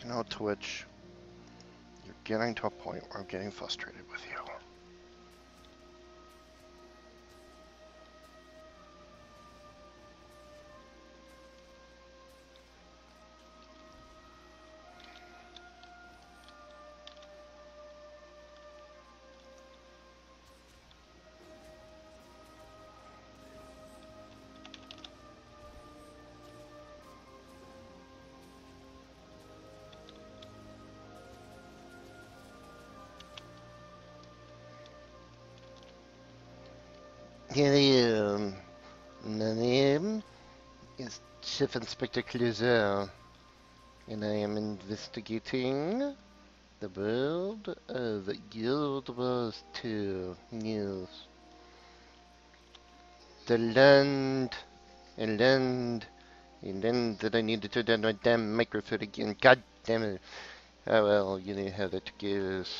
You know, Twitch, you're getting to a point where I'm getting frustrated with you. Hello, my name is Chief Inspector Clouseau, and I am investigating the world of Guild Wars 2 news. The land, and land that I need to turn down my damn microphone again. God damn it. Oh well, you know how that goes.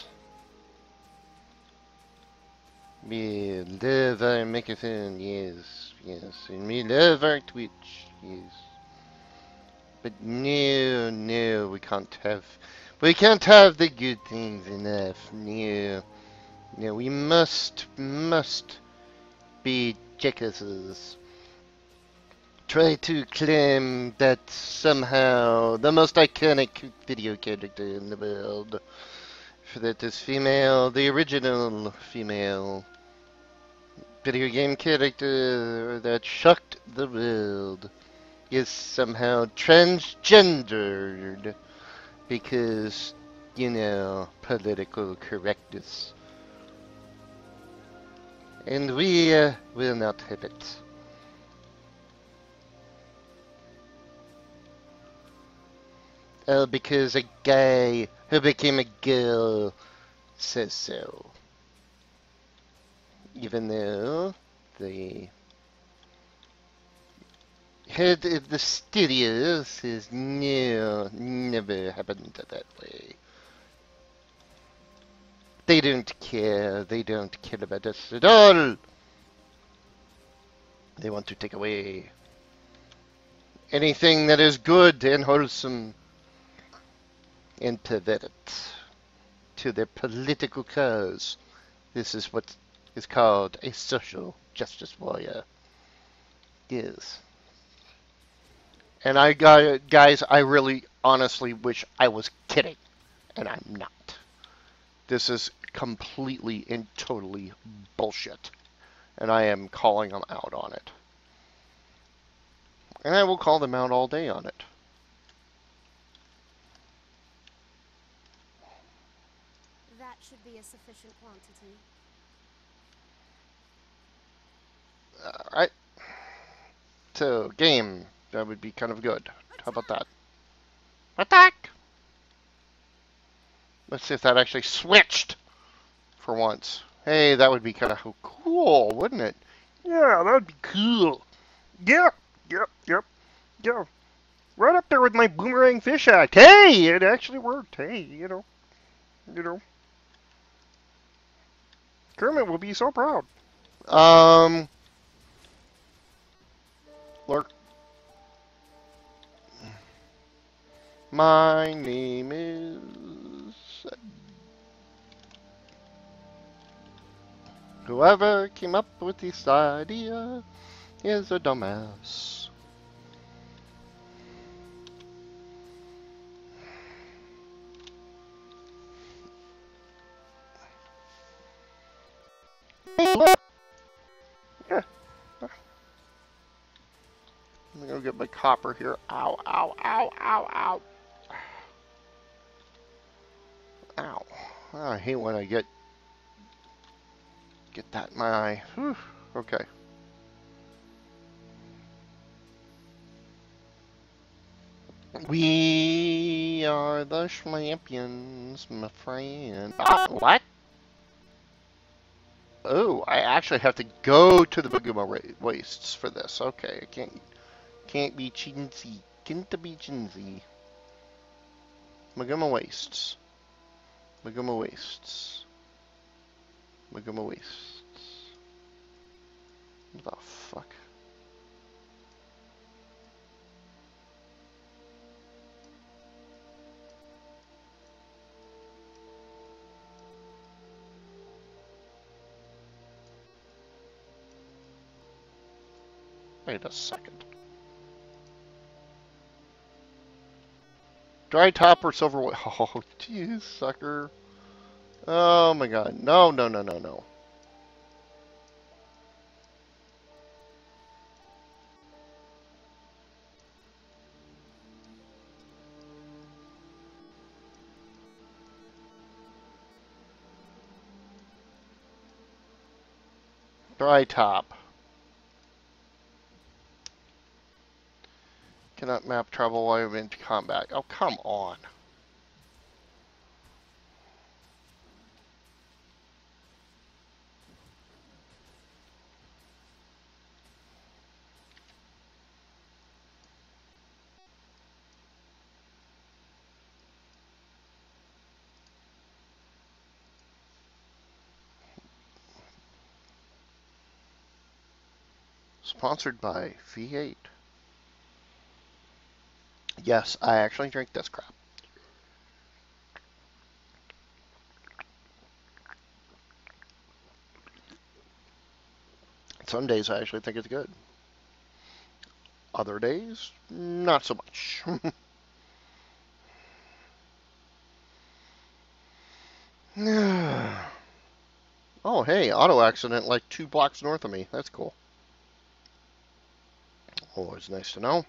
Me love our microphone, yes, and me love our Twitch, yes. But no, we can't have the good things enough. No, we must be jackasses. Try to claim that somehow the most iconic video character in the world, that is female, the original female video game character that shocked the world, is somehow transgendered because, political correctness. And we will not have it. Because a guy who became a girl says so. Even though the head of the studio says no, never happened that way. They don't care. They don't care about us at all. They want to take away anything that is good and wholesome and pervert it to their political cause. This is what is called a social justice warrior. Yes. And guys, I really honestly wish I was kidding, and I'm not. This is completely and totally bullshit, and I am calling them out on it. And I will call them out all day on it. That should be a sufficient quantity. Alright. So, game. That would be kind of good. How about that? Attack! Let's see if that actually switched for once. Hey, that would be kind of cool, wouldn't it? Yeah, that would be cool. Yeah, yep. Right up there with my boomerang fish act. Hey, it actually worked. Hey, you know. Kermit will be so proud. Lurk. My name is... Whoever came up with this idea is a dumbass. Yeah. I'm gonna get my copper here. Ow. Ow. Oh, I hate when I get that in my eye. Whew. Okay. We are the champions, my friend. What? Oh, I actually have to go to the Maguma Wastes for this. Okay, I can't be chintzy. Can't be chintzy. Maguma Wastes. Maguma Wastes. Maguma Wastes. What the fuck? Wait a second. Dry top or silver? Oh, jeez, sucker. Oh my god. No, no, no, no, no. Dry top. Cannot map travel while in combat. Oh, come on. Sponsored by V8. Yes, I actually drink this crap. Some days I actually think it's good. Other days, not so much. Oh, hey, auto accident like 2 blocks north of me. That's cool. Always nice to know.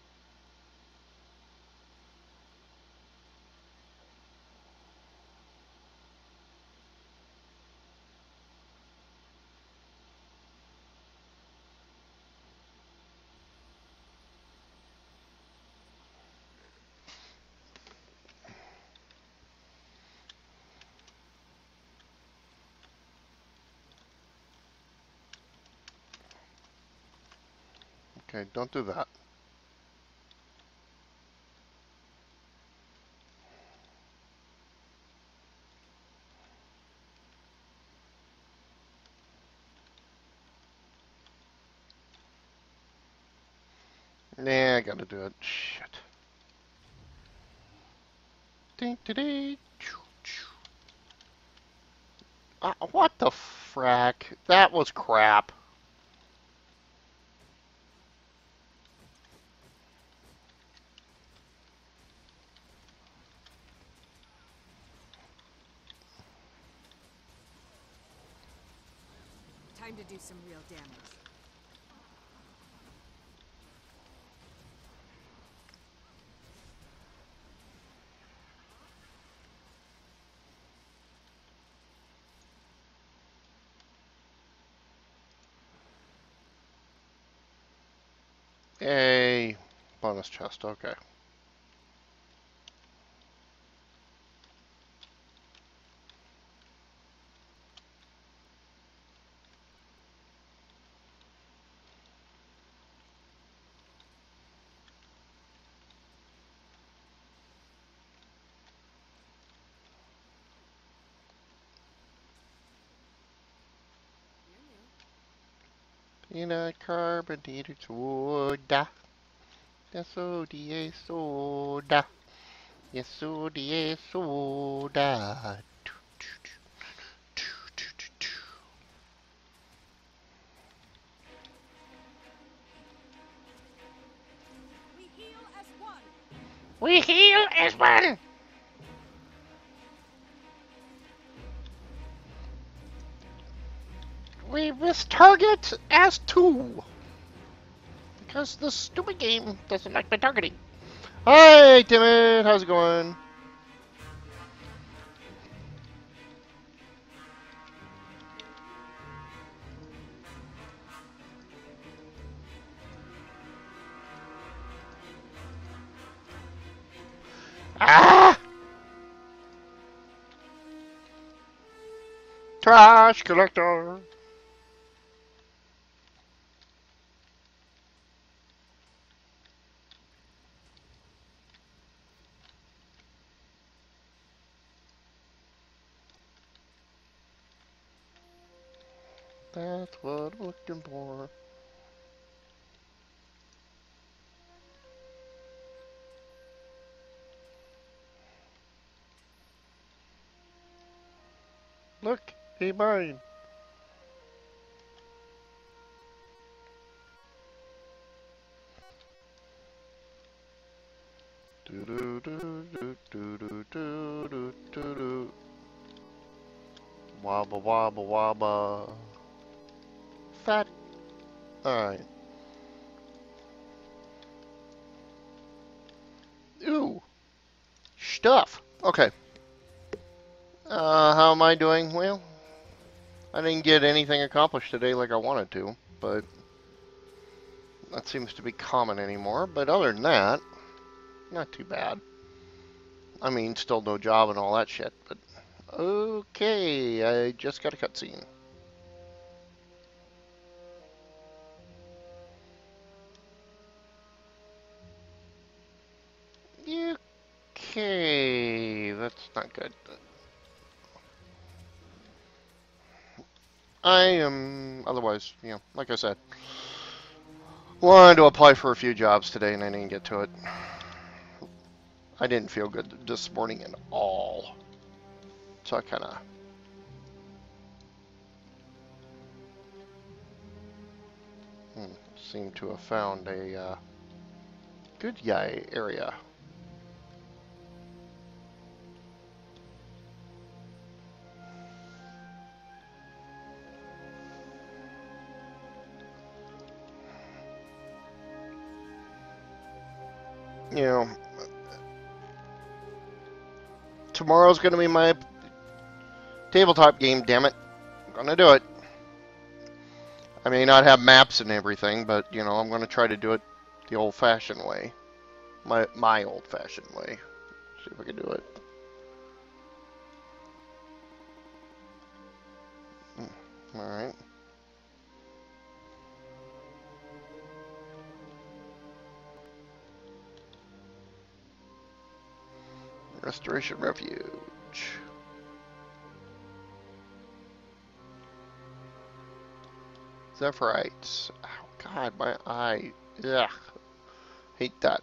Okay, don't do that. Nah, I gotta do it. Shit. Ding, ding, ding. What the frack? That was crap. Time to do some real damage. A bonus chest, okay. Peanut carbonated soda. Soda soda. Yes, soda soda. We heal as one. We heal as one. We miss target as two. Because the stupid game doesn't like my targeting. Hi, Timid. How's it going? Ah! Trash collector. That's what I'm looking for. Look, a mine. Do do do do do do do do do do. Wobble wobble wobble. Fat. Alright. Ooh. Stuff. Okay. How am I doing? Well, I didn't get anything accomplished today like I wanted to, but that seems to be common anymore. But other than that, not too bad. I mean, still no job and all that shit, but okay, I just got a cutscene. Okay, that's not good. I am, otherwise, like I said, wanted to apply for a few jobs today and I didn't get to it. I didn't feel good this morning at all. So I kind of seem to have found a good guy area. You know, tomorrow's going to be my tabletop game, damn it. I'm going to do it. I may not have maps and everything, but, I'm going to try to do it the old-fashioned way. My old-fashioned way. See if I can do it. Alright. Restoration Refuge. Zephyrite. Oh, God, my eye. Ugh. Hate that.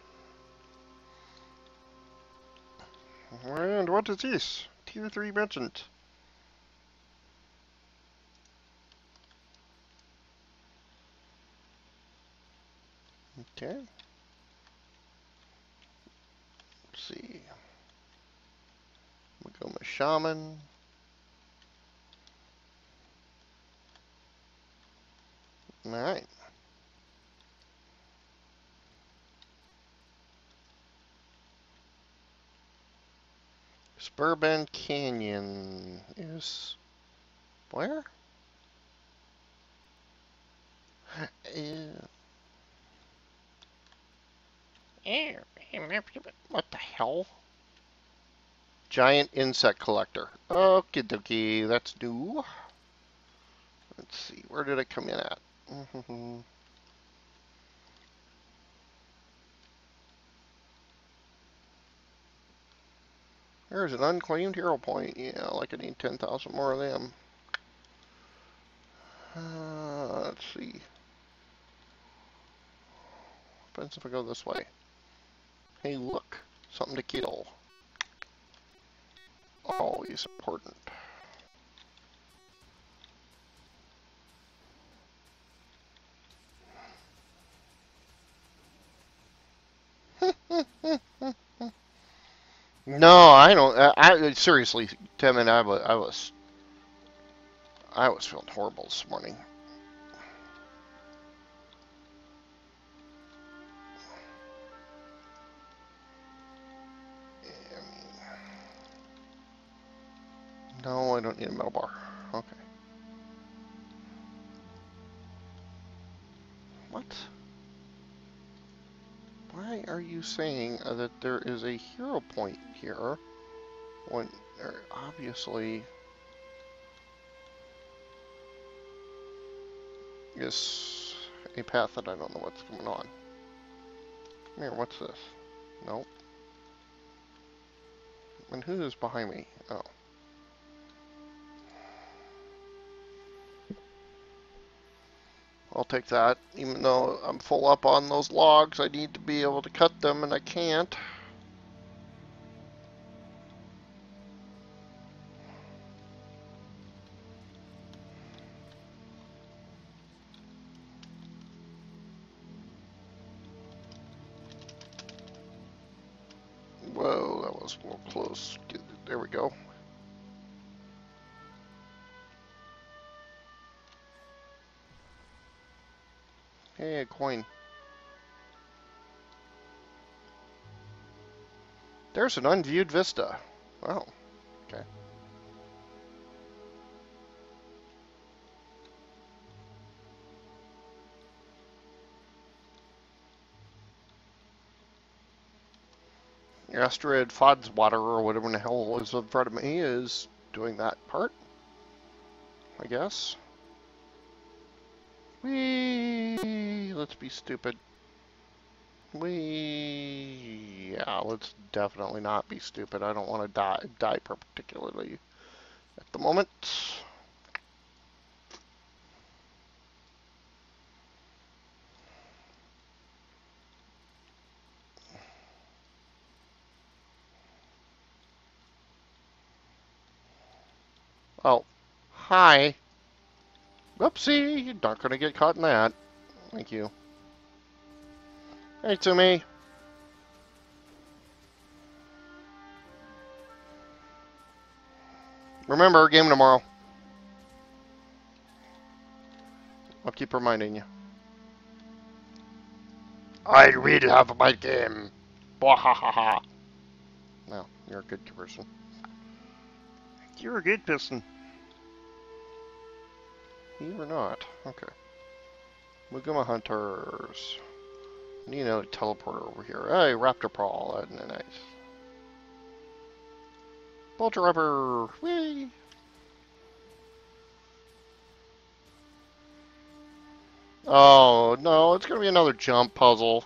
And what is this? Tier 3 merchant. Okay. Let's see. Magoma Shaman. Alright. Spurban Canyon is where? What the hell? Giant insect collector. Okie dokie, that's new. Let's see, where did it come in at? There's an unclaimed hero point. Yeah, like I need 10,000 more of them. Let's see. Depends if I go this way. Hey, look. Something to kill. Always important. No, I don't. I seriously, Tim, and I was feeling horrible this morning. No, I don't need a metal bar. Okay. What? Why are you saying that there is a hero point here when there obviously is a path that I don't know what's going on? Come here, what's this? Nope. And who is behind me? Oh. I'll take that. Even though I'm full up on those logs, I need to be able to cut them, and I can't. was a little close. There we go. Hey, a coin. There's an unviewed vista. Wow. Okay. Asteroid Fodswater, or whatever the hell is in front of me, is doing that part, I guess. Whee! Let's be stupid. Yeah, let's definitely not be stupid. I don't want to die particularly at the moment. Oh, hi. Whoopsie, you're not gonna get caught in that. Thank you. Hey, Tsumi. Remember, game tomorrow. I'll keep reminding you. I will have my game. Bwahahaha. No, you're a good person. You're a good person. You or not. Okay. Muguma Hunters. Nino teleporter over here. Hey, Raptor Prawl. Nice. Bolter Rubber. Whee! Oh, no, it's gonna be another jump puzzle.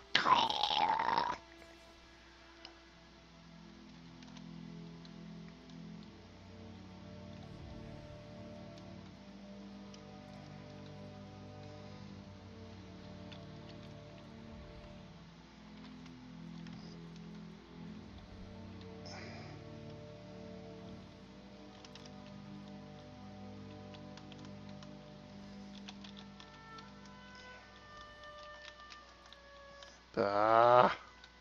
Ah.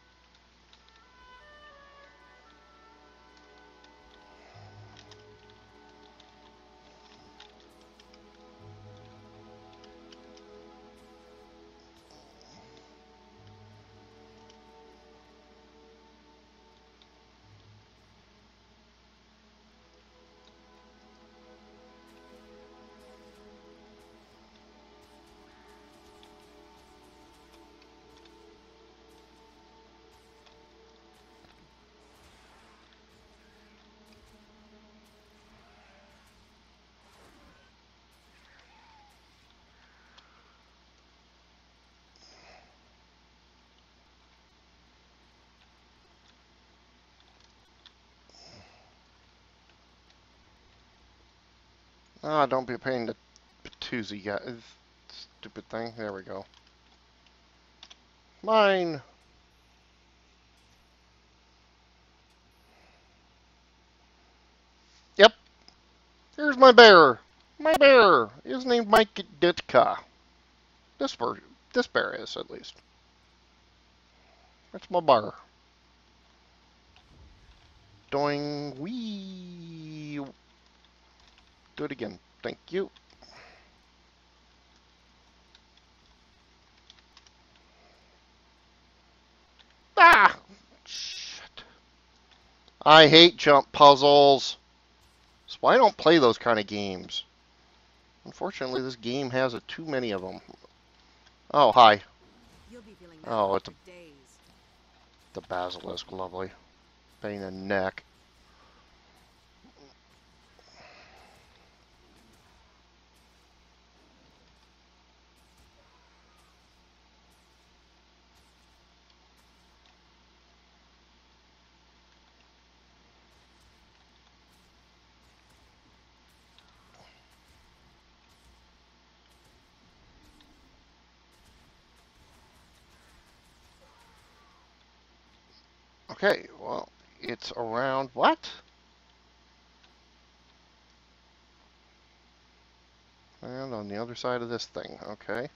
Ah, don't be a pain to Patoozy, guys. Stupid thing. There we go. Mine. Yep. Here's my bear. My bear is named Mike Ditka. This bear is, at least. That's my bear. Doing wee. Do it again. Thank you. Ah! Shit. I hate jump puzzles. That's why I don't play those kind of games. Unfortunately, this game has too many of them. Oh, hi. You'll be feeling that Oh, it's for days. the basilisk. Lovely. Pain in the neck. Okay, well, it's around what? And on the other side of this thing, okay.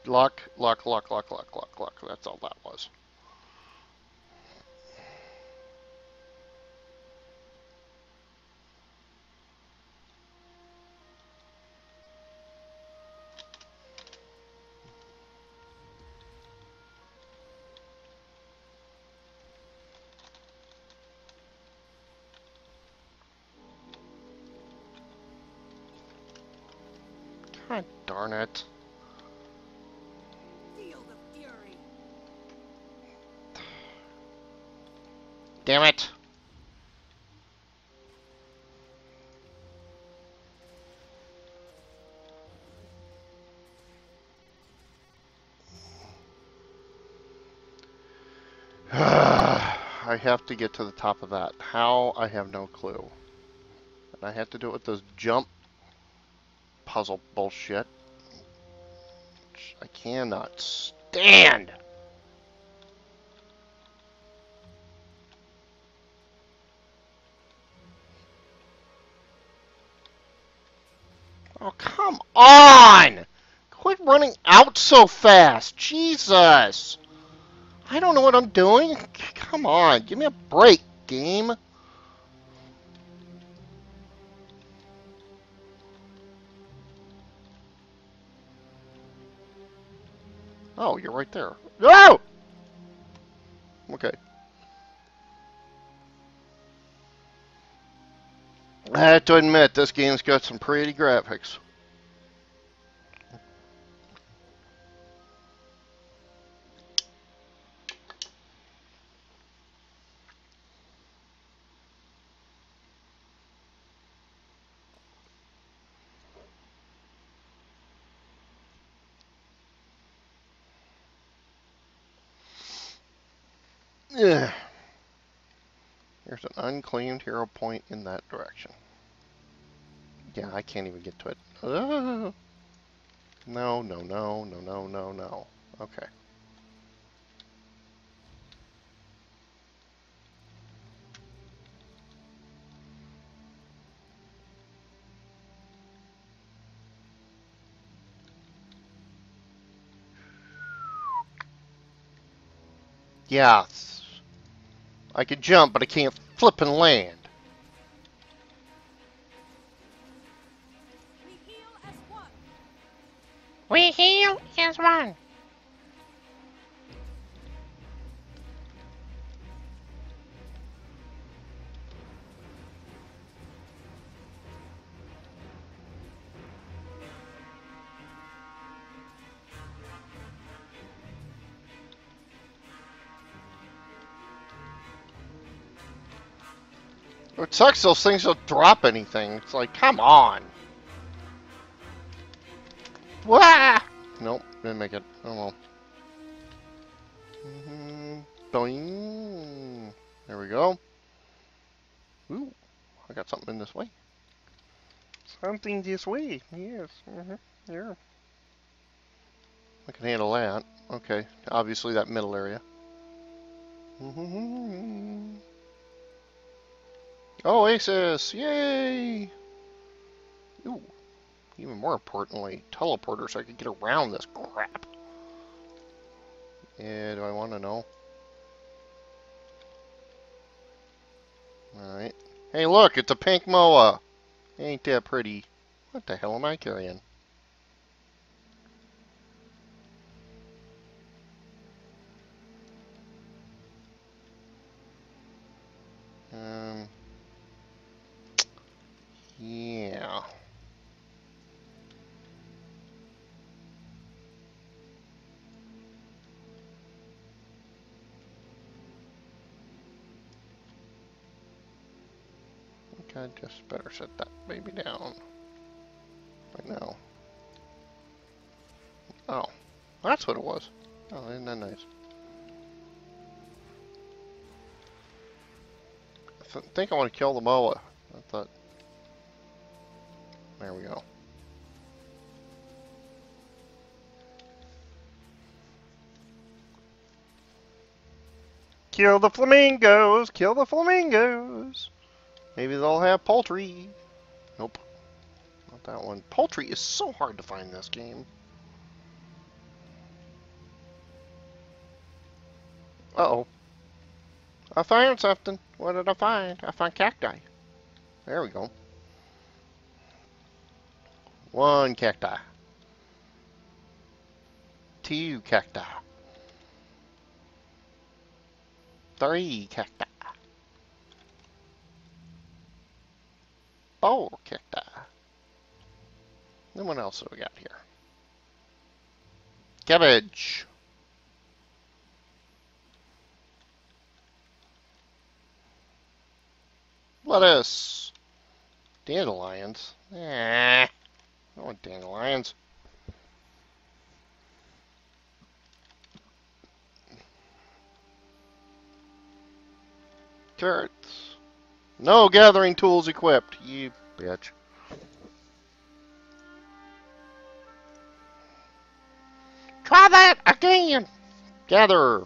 Luck, luck, luck, luck, luck, luck, luck. That's all that was. God darn it. Field of Fury. Damn it. I have to get to the top of that. How? I have no clue. And I have to do it with those jump puzzle bullshit. Which I cannot stand. Oh, come on! Quit running out so fast. Jesus! I don't know what I'm doing. Come on, give me a break, game. Oh, you're right there. No! Okay. I have to admit, this game's got some pretty graphics. Ugh. There's an unclaimed hero point in that direction. Yeah, I can't even get to it. No, no, no, no, no, no, no. Okay. Yeah. I can jump, but I can't flip and land. We heal as one. We heal as one. It sucks those things don't drop anything. It's like, come on. Wah! Nope, didn't make it. Oh well. Boing. There we go. Ooh, I got something in this way. Something this way. Yes. Yeah. I can handle that. Okay. Obviously that middle area. Oh, Oasis! Yay! Ooh. Even more importantly, teleporter so I can get around this crap. Yeah, do I want to know? Alright. Hey, look, it's a pink MOA. Ain't that pretty? What the hell am I carrying? Yeah. I think I just better set that baby down. Right now. Oh. That's what it was. Oh, isn't that nice? I think I want to kill the MOA. I thought... There we go. Kill the flamingos! Kill the flamingos! Maybe they'll have poultry. Nope. Not that one. Poultry is so hard to find in this game. Uh-oh. I found something. What did I find? I found cacti. There we go. 1 cacti. 2 cacti. 3 cacti. 4 cacti. Then what else have we got here? Cabbage. Lettuce. Dandelions. I don't want dandelions. Carrots. No gathering tools equipped, you bitch. Try that again. Gather.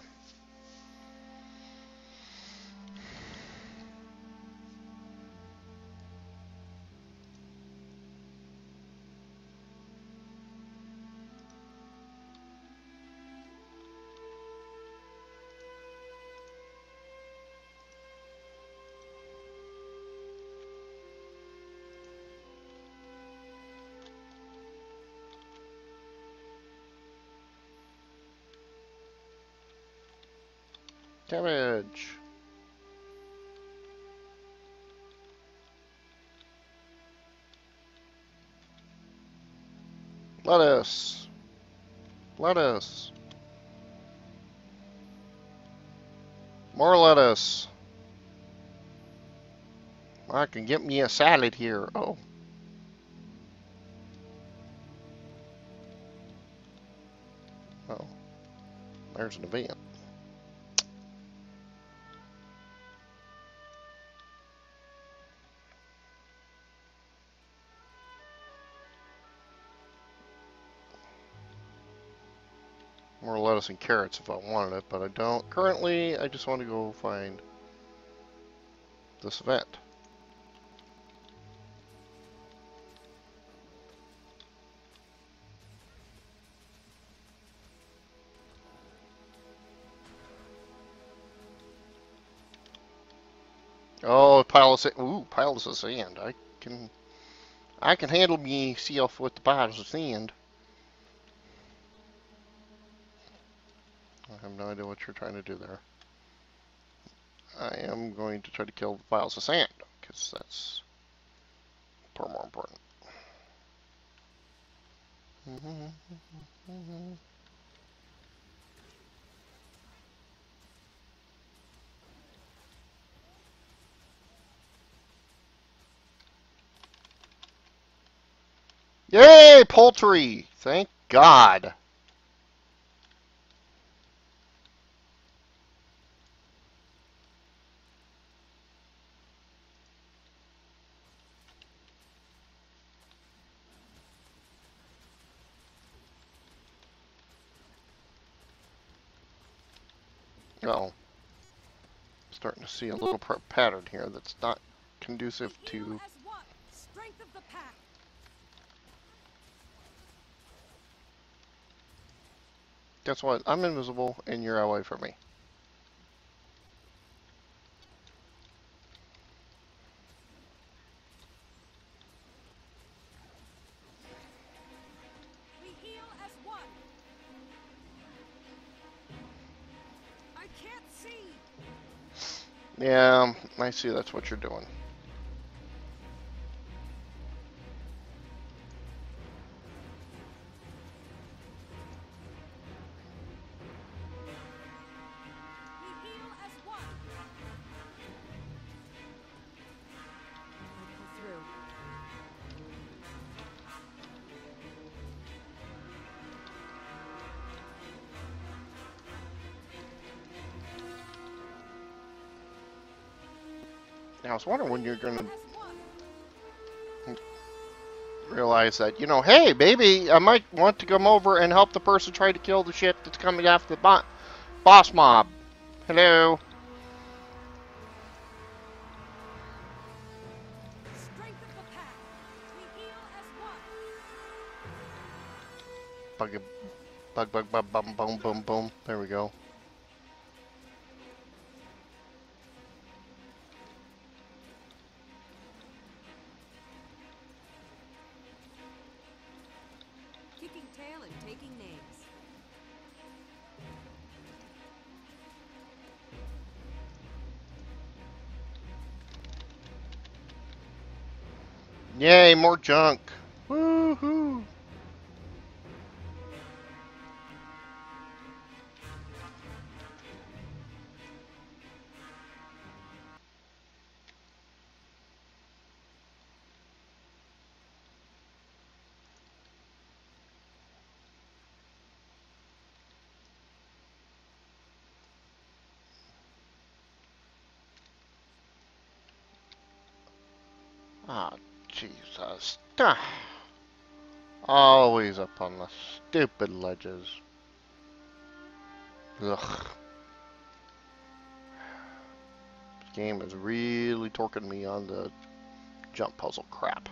Cabbage. Lettuce. Lettuce. More lettuce. I can get me a salad here. Oh. Oh. There's an event. More lettuce and carrots if I wanted it, but I don't. Currently, I just want to go find this event. Oh, pile of sand. Ooh, piles of sand. I can handle myself with the piles of sand. I have no idea what you're trying to do there. I am going to try to kill the piles of sand, because that's far more important. Yay, poultry! Thank God. Oh, starting to see a little pattern here that's not conducive We heal to. as one. Strength of the pack. Guess what? I'm invisible, and you're away from me. We heal as one. I can't see. Yeah, I see that's what you're doing. We heal as one. I pull through. Now, I was wondering when you're going Heal to as one. realize that, you know, hey, baby, I might want to come over and help the person try to kill the shit that's coming after the boss mob. Hello. Strength of the pack. We heal as one. Bug, bum, boom, boom. There we go. and taking names. Yay, more junk. Woohoo. Ah, Jesus. Always up on the stupid ledges. Ugh. This game is really torquing me on the jump puzzle crap.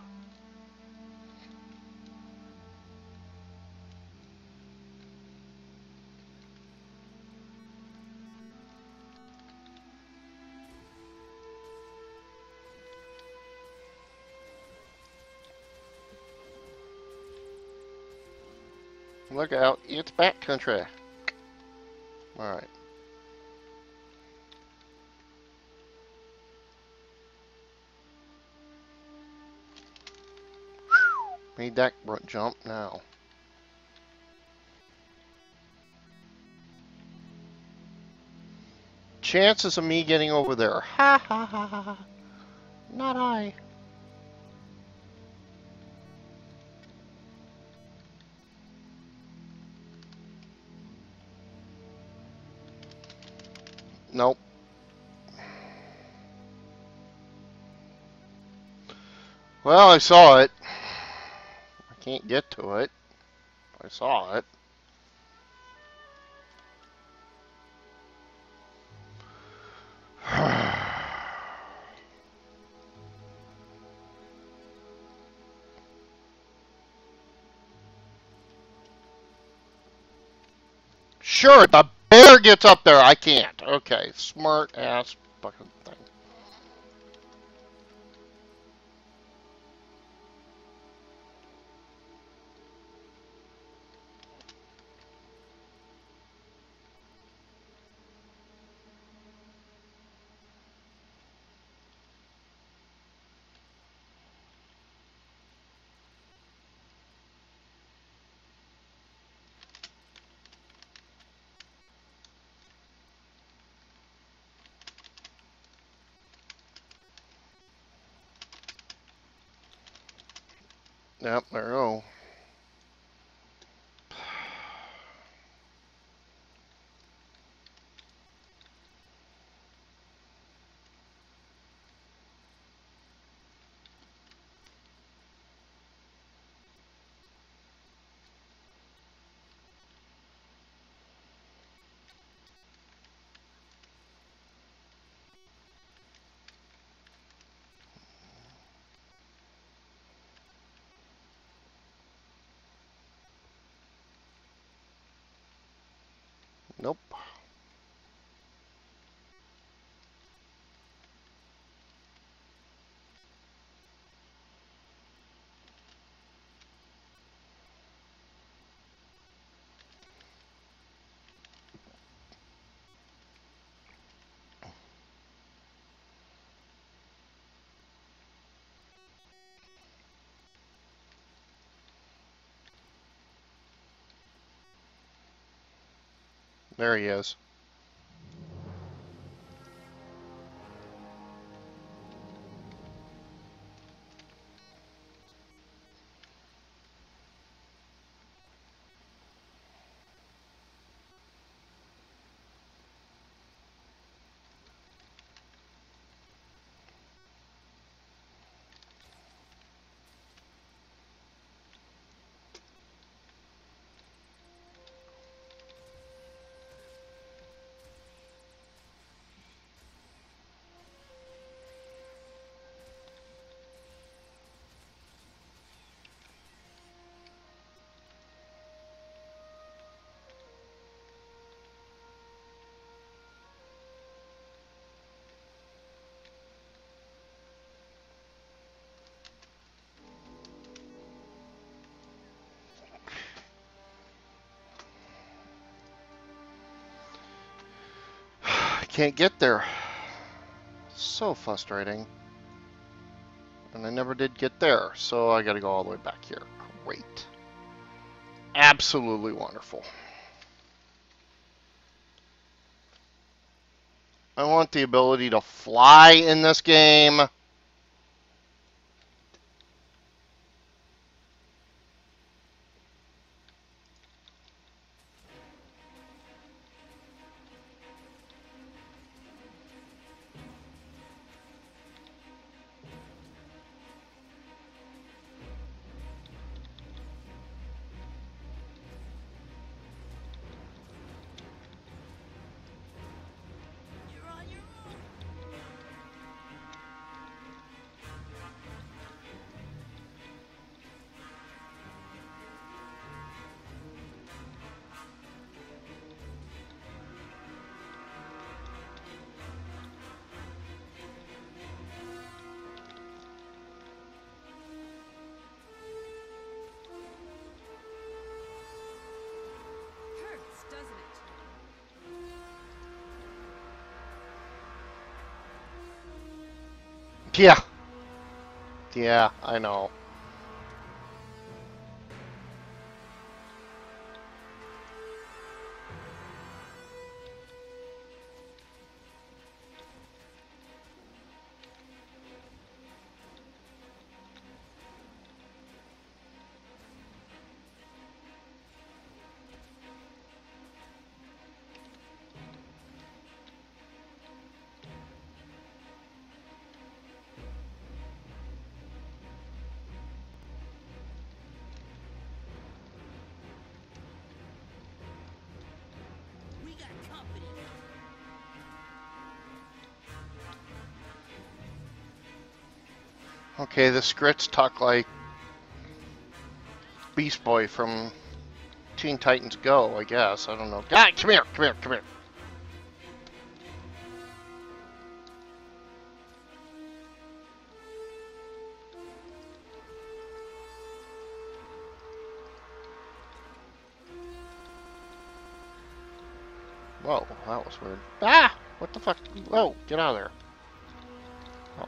Look out, it's backcountry. Alright. Made that jump now. Chances of me getting over there. Ha ha ha ha ha. Not I. Nope. Well, I saw it. I can't get to it. I saw it. Sure, the bear gets up there. I can't. Okay, smart ass fucking thing. Yep, there we go. Nope. There he is. can't get there. So frustrating. And I never did get there, so I gotta go all the way back here. Great. Absolutely wonderful. I want the ability to fly in this game. Hurts, doesn't it? Yeah. Yeah, I know. We got company. Okay, the scripts talk like Beast Boy from Teen Titans Go, I guess. I don't know. God, come here, come here, come here. Whoa, that was weird. Ah! What the fuck? Whoa, get out of there. Oh.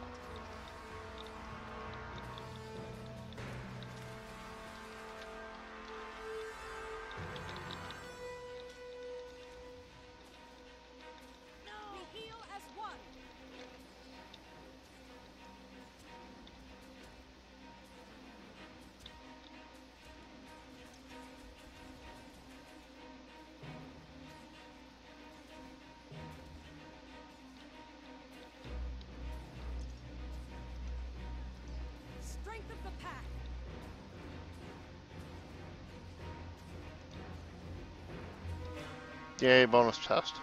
We heal as one. Strength of the pack. Yay, bonus test.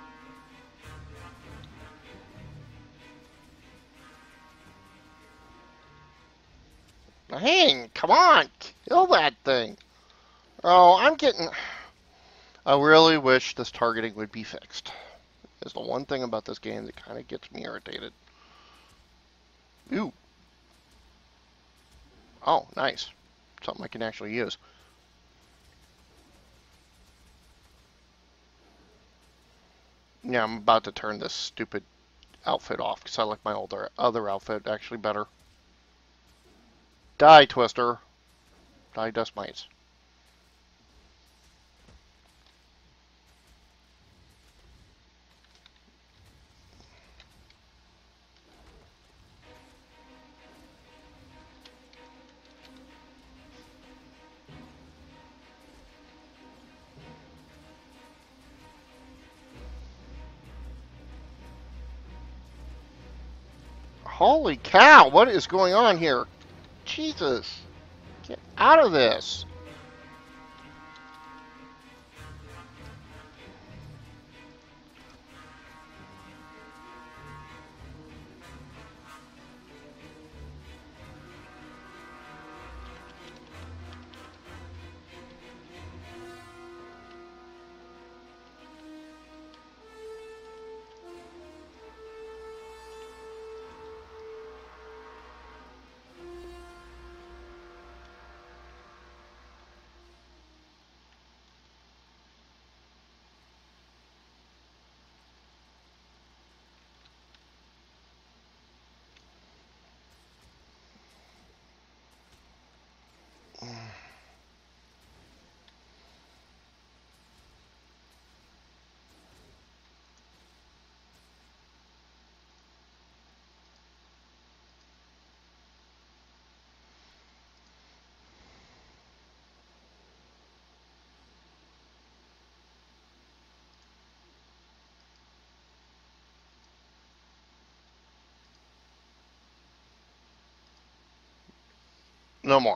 Hang, come on, kill that thing. Oh, I'm getting... I really wish this targeting would be fixed. It's the one thing about this game that kind of gets me irritated. Ooh. Oh, nice. Something I can actually use. Yeah, I'm about to turn this stupid outfit off because I like my other outfit actually better. Die, Twister. Die, dust mites. Holy cow, what is going on here? Jesus. Get out of this. No more.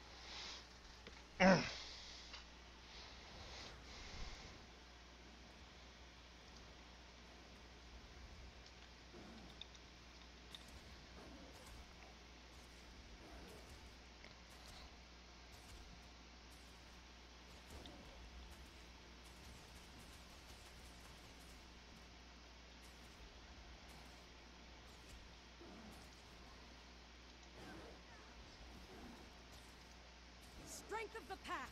Strength of the pack.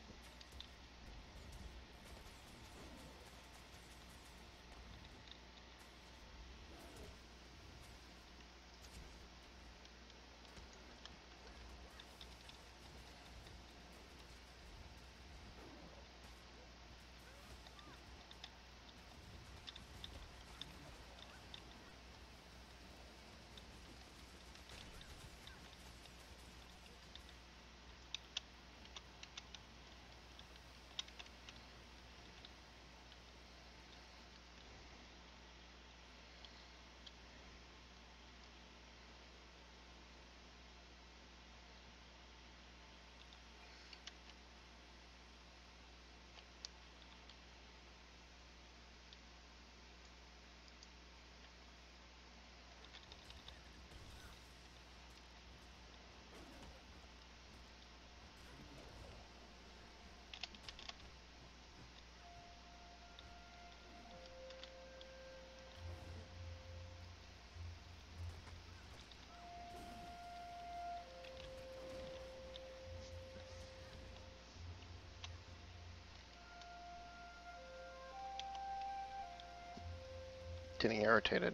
Getting irritated.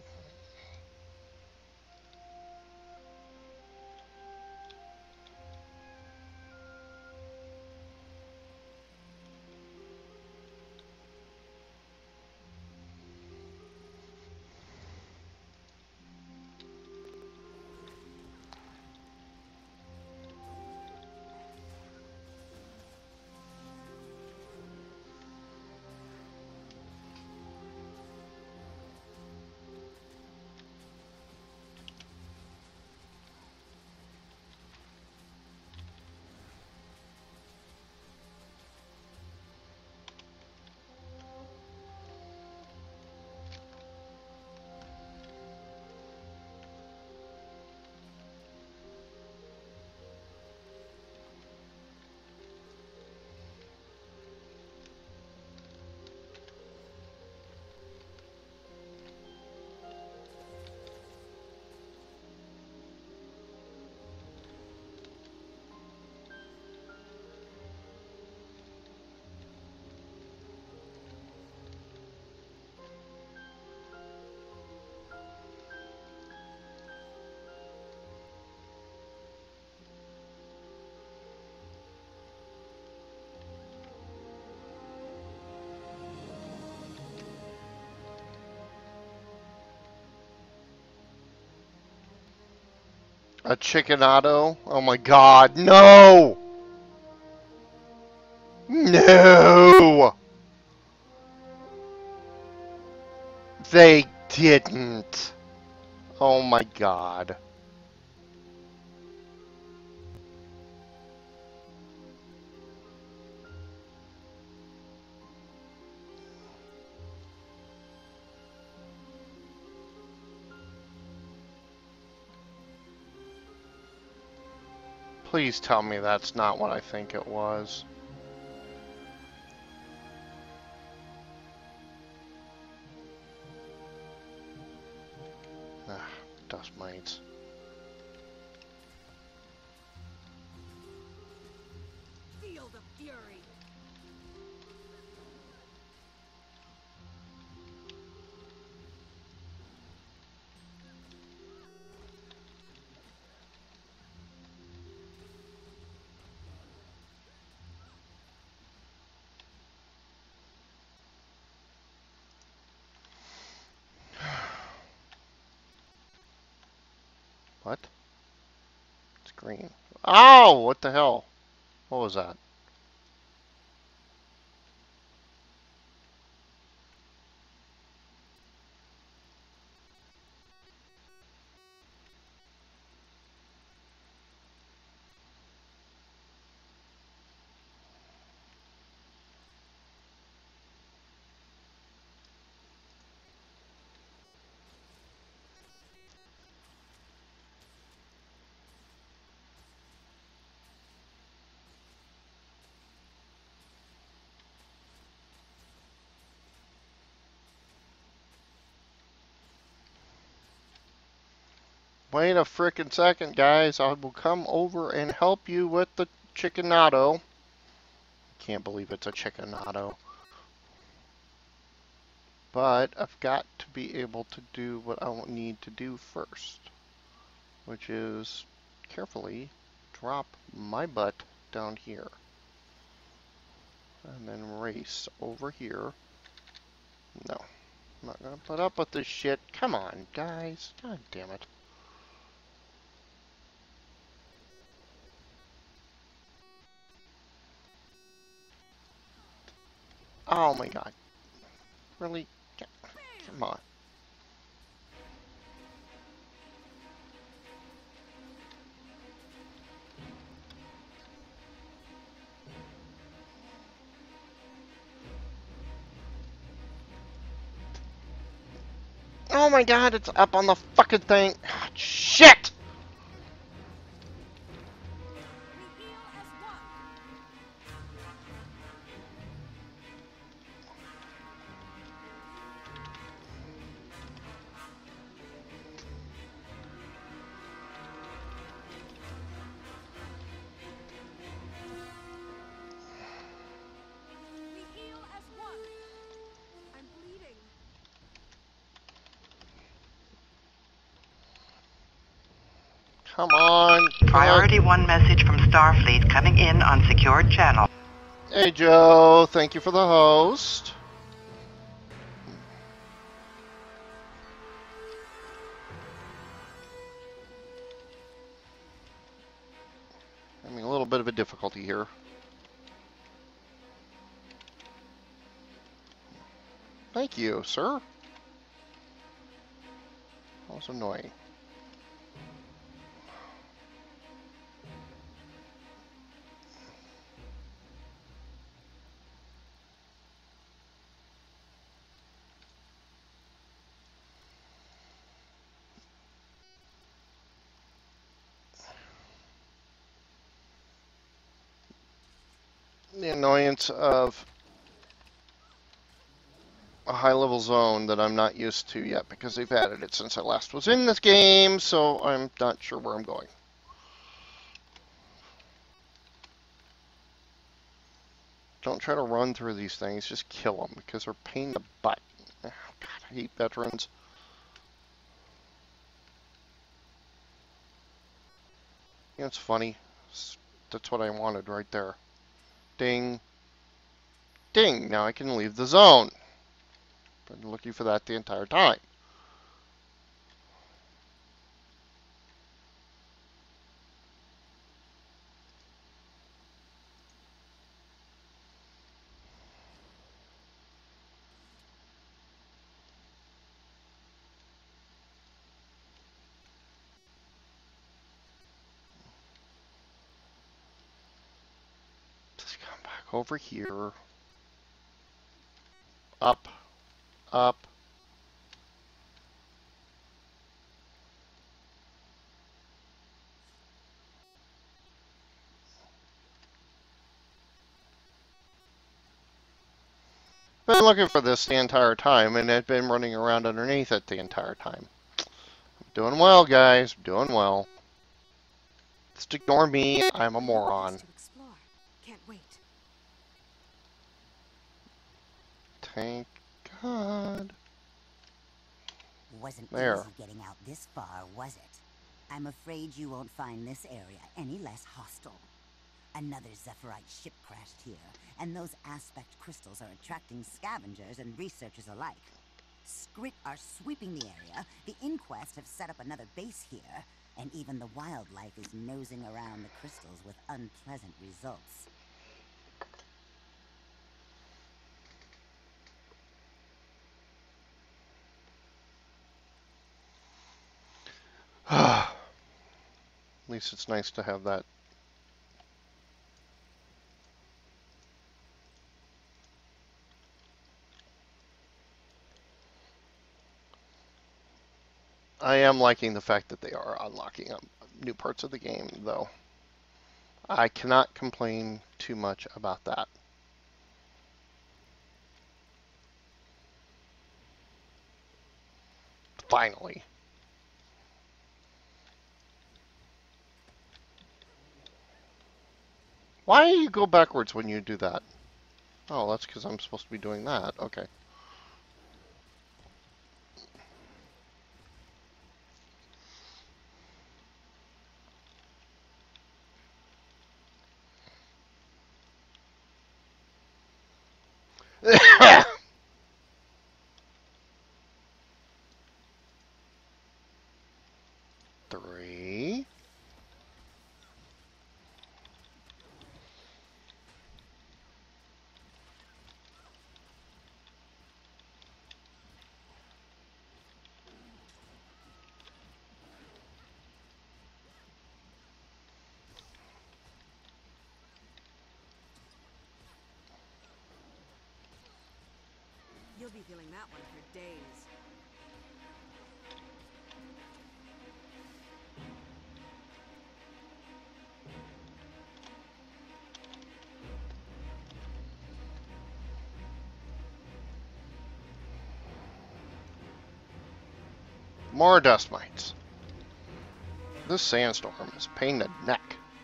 A chickenado? Oh my god, no! No! They didn't. Oh my god. Please tell me that's not what I think it was. Ah, dust mites. Feel the fury. What? It's green. Oh, what the hell? What was that? Wait a frickin' second, guys. I will come over and help you with the chickenado. Can't believe it's a chickenado. But I've got to be able to do what I need to do first, which is carefully drop my butt down here. And then race over here. No, I'm not gonna put up with this shit. Come on, guys. God damn it. Oh my god. Really? Come on. Oh my god, it's up on the fucking thing. Shit! We heal as one. We heal as one. I'm bleeding. Come on. Priority 1 message from Starfleet coming in on secured channel. Hey Joe, thank you for the host. Having a little bit of a difficulty here. Thank you, sir. That was annoying. The annoyance of a high-level zone that I'm not used to yet because they've added it since I last was in this game, so I'm not sure where I'm going. Don't try to run through these things, just kill them because they're a pain in the butt. Oh, God, I hate veterans. You know, it's funny. That's what I wanted right there. Ding. Ding! Now I can leave the zone. Been looking for that the entire time. Just come back over here. Up. Up. Been looking for this the entire time, and I've been running around underneath it the entire time. I'm doing well, guys. Doing well. Just ignore me. I'm a moron. To explore. Can't wait. Thank God. Wasn't There. easy getting out this far, was it? I'm afraid you won't find this area any less hostile. Another Zephyrite ship crashed here, and those aspect crystals are attracting scavengers and researchers alike. Skrit are sweeping the area, the Inquest have set up another base here, and even the wildlife is nosing around the crystals with unpleasant results. At least it's nice to have that. I am liking the fact that they are unlocking new parts of the game, though. I cannot complain too much about that. Finally. Why do you go backwards when you do that? Oh, that's because I'm supposed to be doing that. Okay. Three. You'll be feeling that one for days. More dust mites. This sandstorm is a pain in the neck.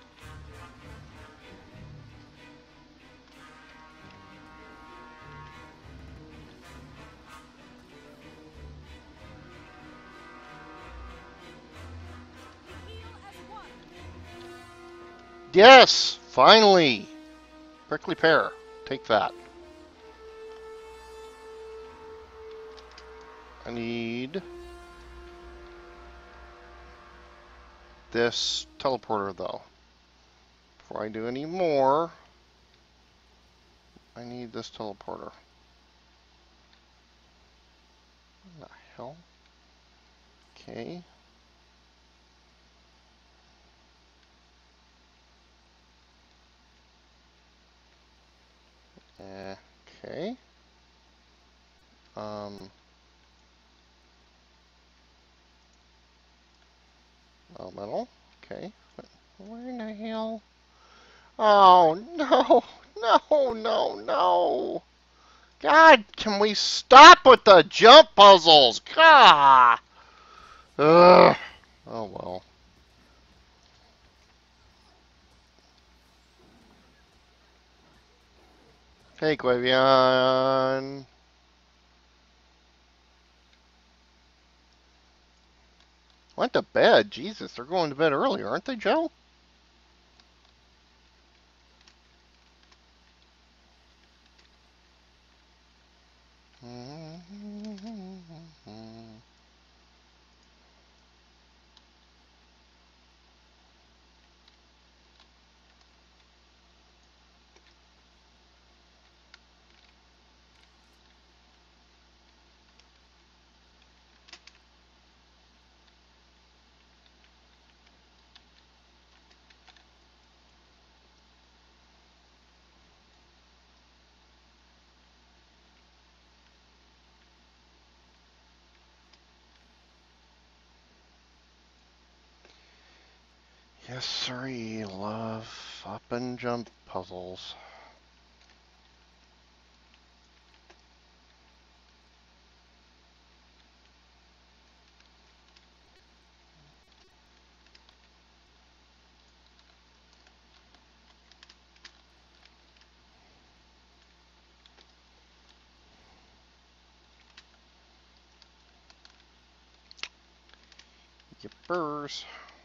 We heal as one. Yes! Finally! Prickly pear. Take that. I need this teleporter, though. Before I do any more, I need this teleporter. What the hell? Okay. Okay. Elemental. Okay. Where in the hell? Oh, no. No, no, no. God, can we stop with the jump puzzles? God. Ugh. Oh, well. Hey, Quavion. Went to bed. Jesus, they're going to bed early, aren't they, Joe? Yes, sirree. Love up and jump puzzles. Yippers.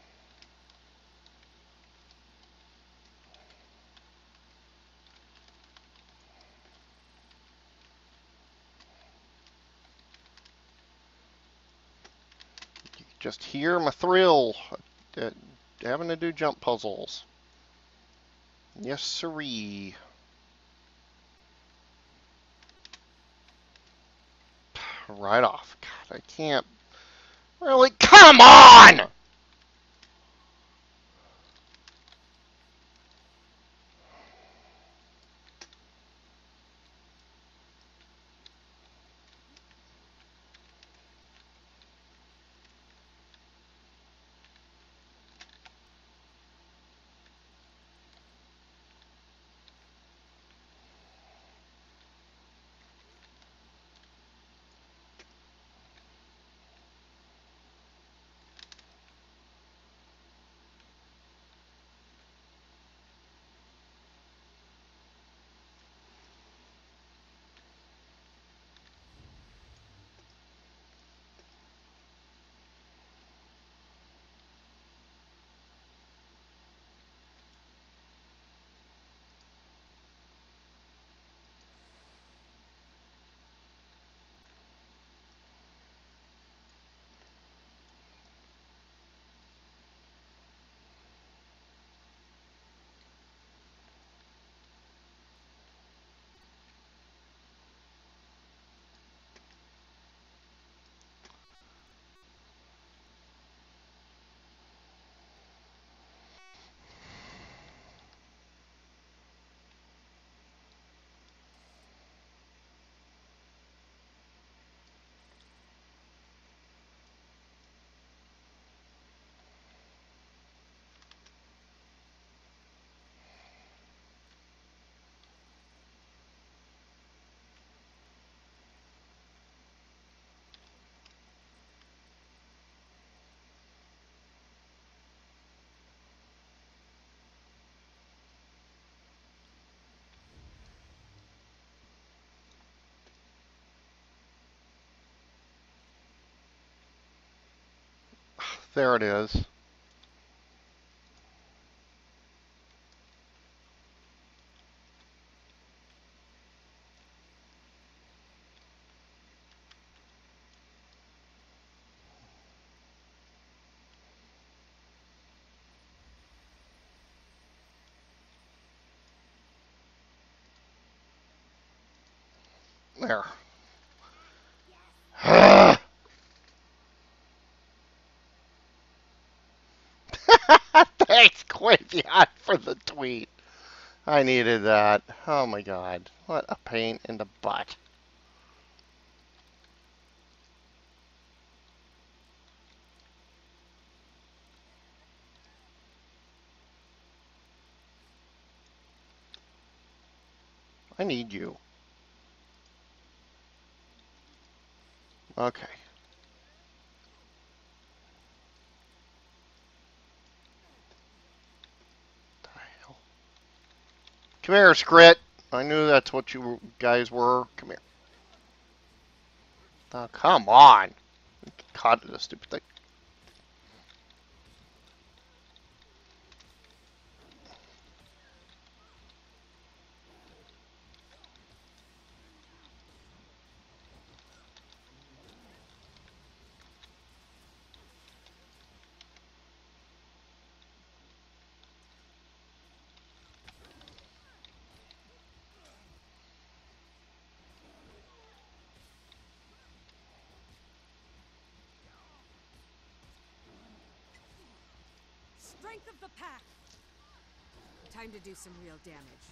You just hear my thrill at having to do jump puzzles. Yes, sirree. Right off. God, I can't. Really? Come on! There it is. There. Thanks, Quavion, for the tweet. I needed that. Oh my god. What a pain in the butt. I need you. Okay. The hell? Come here, Scrit. I knew that's what you guys were. Come here. Oh, come on. Caught in a stupid thing. Strength of the pack. Time to do some real damage.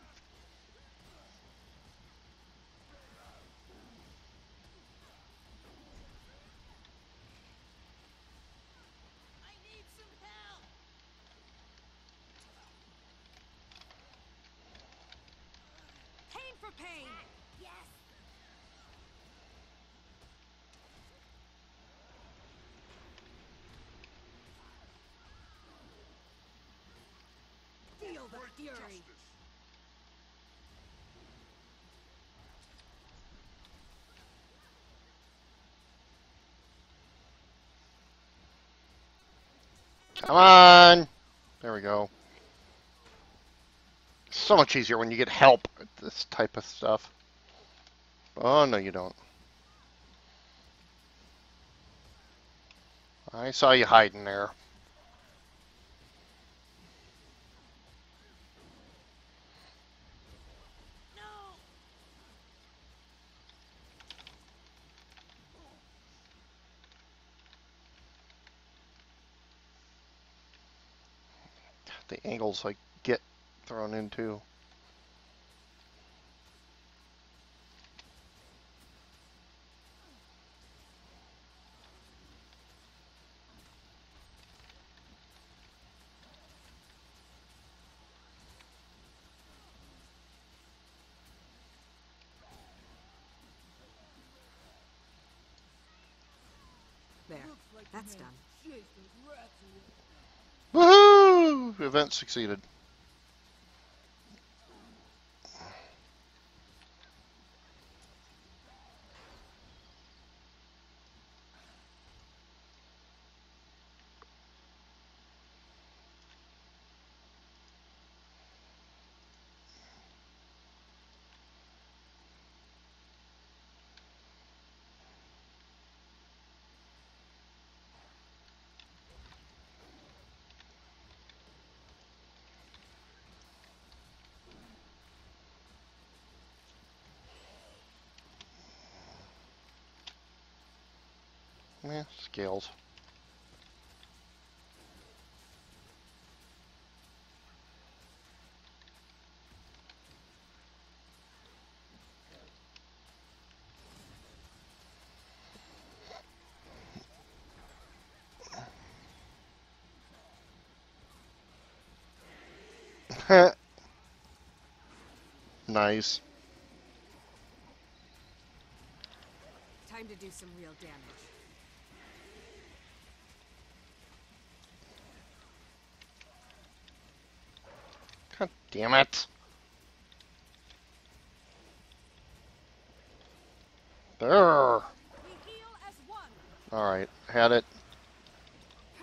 I need some help. Pain for pain. Yes. Feel the fury. Come on. There we go. So much easier when you get help with this type of stuff. Oh, no, you don't. I saw you hiding there. The angles I get thrown into. There. That's done. Woohoo! Event succeeded. Yeah, scales. Nice. Time to do some real damage. God damn it. There. We heal as one. Alright, had it.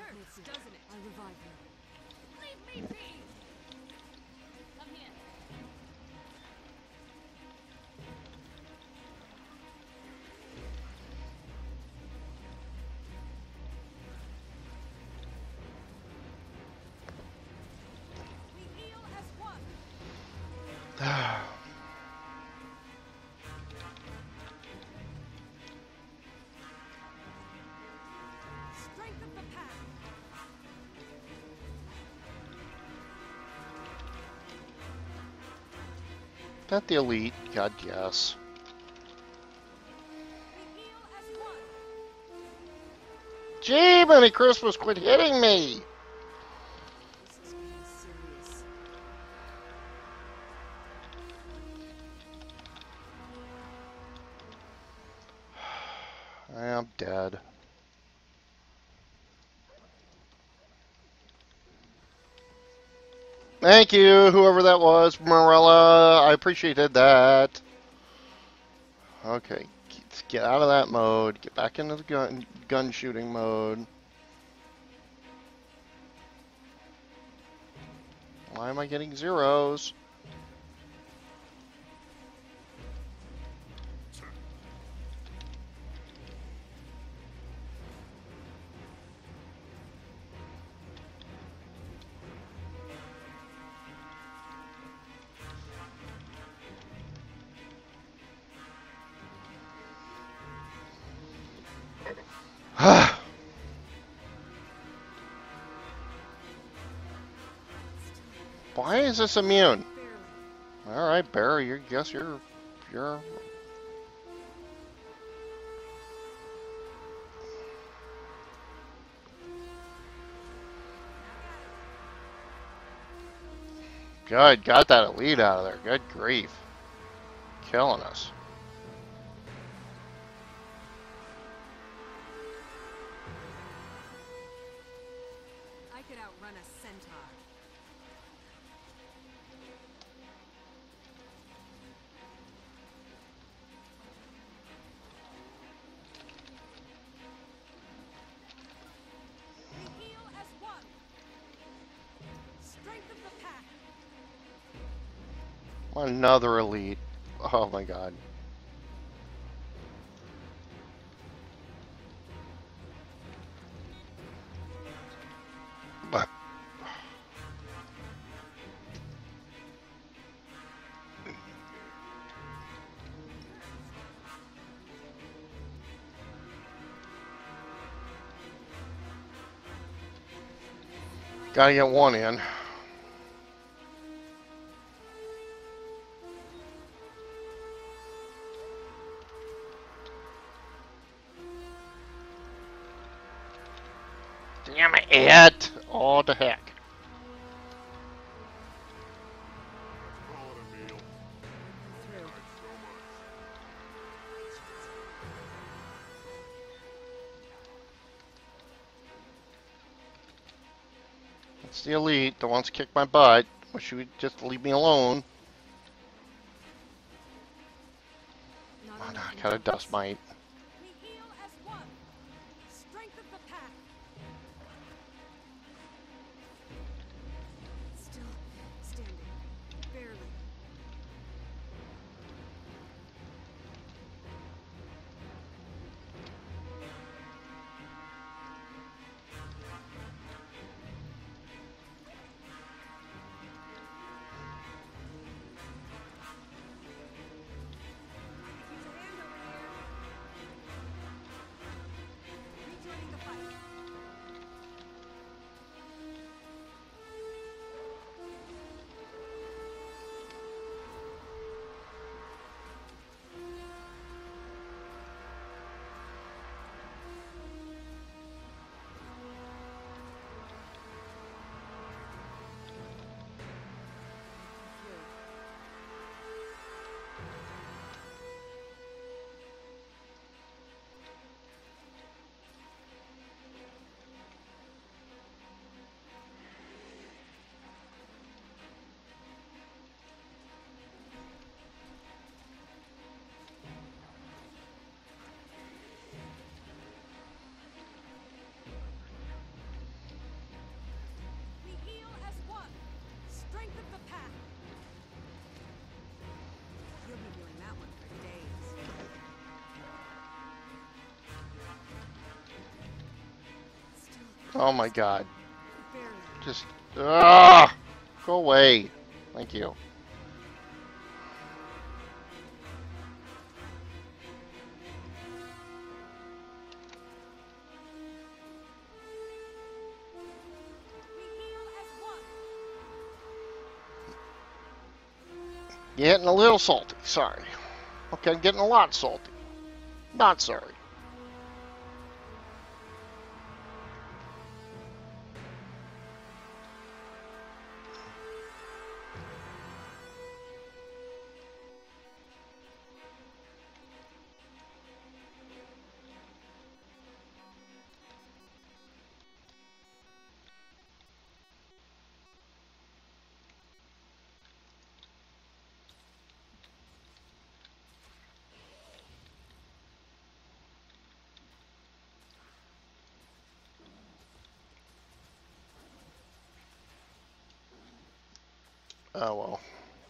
Not the elite. God, yes. We heal as one. Gee, Merry Christmas, quit hitting me! This is getting serious. I'm dead. Thank you, whoever that was, Morella. I appreciated that. Okay, let's get out of that mode. Get back into the gun shooting mode. Why am I getting zeros? Why is this immune? Barely. All right, Barry. I guess you're. Good, got that elite out of there. Good grief, killing us. I could outrun a centaur. We heal as one. Strength of the pack. Another elite. Oh my god. But gotta get one in. Damn it! Oh, the heck. It's the elite that wants to kick my butt. Wish you would just leave me alone. Not Oh, no, enough I got a enough. dust mite. We heal as one. Strength of the pack. Still standing. Barely. Use a hand over here. Rejoining the fight. We heal as one. Strength of the pack. You'll be doing that one for days. Still Oh my god. barely. Just, go away. Thank you. We heal as one. Getting a little salty. Sorry. Okay, getting a lot salty. Not sorry. Oh well.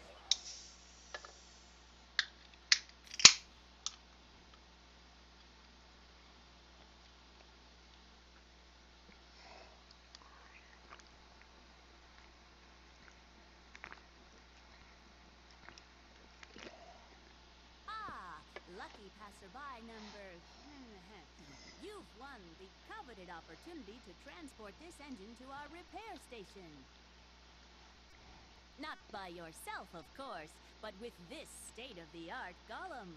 Ah, lucky passerby number... You've won the coveted opportunity to transport this engine to our repair station. Not by yourself, of course, but with this state-of-the-art golem.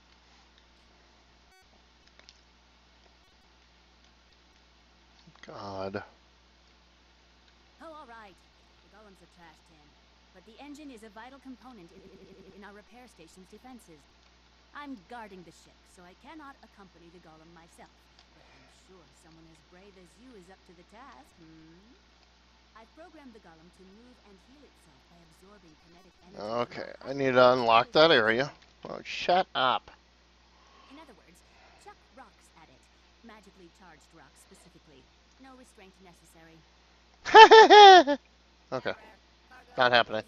God. Oh, all right. The golem's a trash tin. But the engine is a vital component in our repair station's defenses. I'm guarding the ship, so I cannot accompany the golem myself. But I'm sure someone as brave as you is up to the task, I've programmed the golem to move and heal itself by absorbing kinetic energy. Okay, I need to unlock that area. Oh, shut up. In other words, chuck rocks at it. Magically charged rocks, specifically. No restraint necessary. Okay, not happening.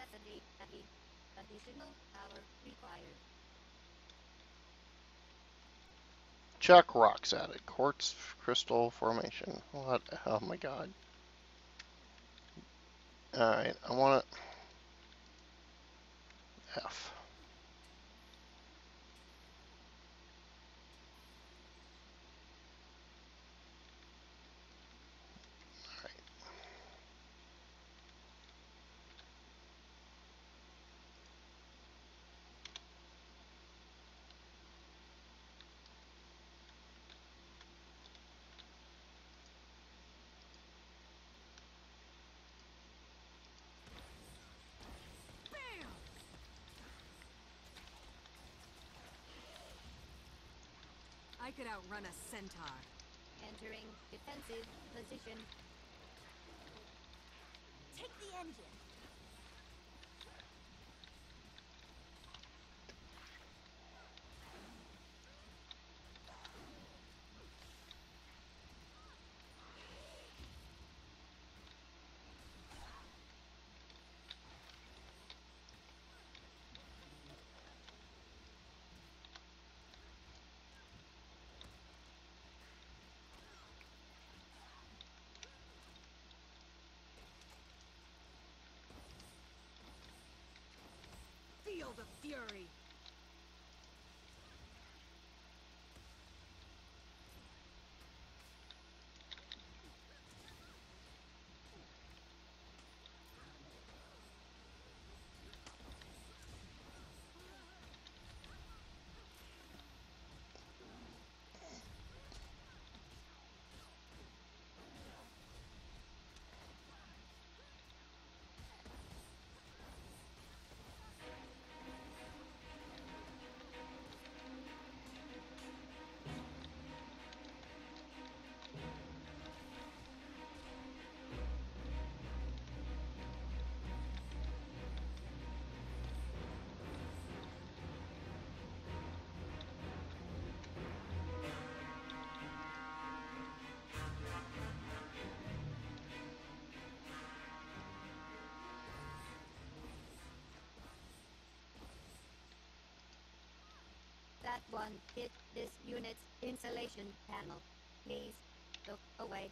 Chuck rocks at it. Quartz crystal formation. What? Oh my god. Alright, I want to... F. I could outrun a centaur. Entering defensive position. Take the engine. Feel the fury. That one hit this unit's insulation panel. Please look away.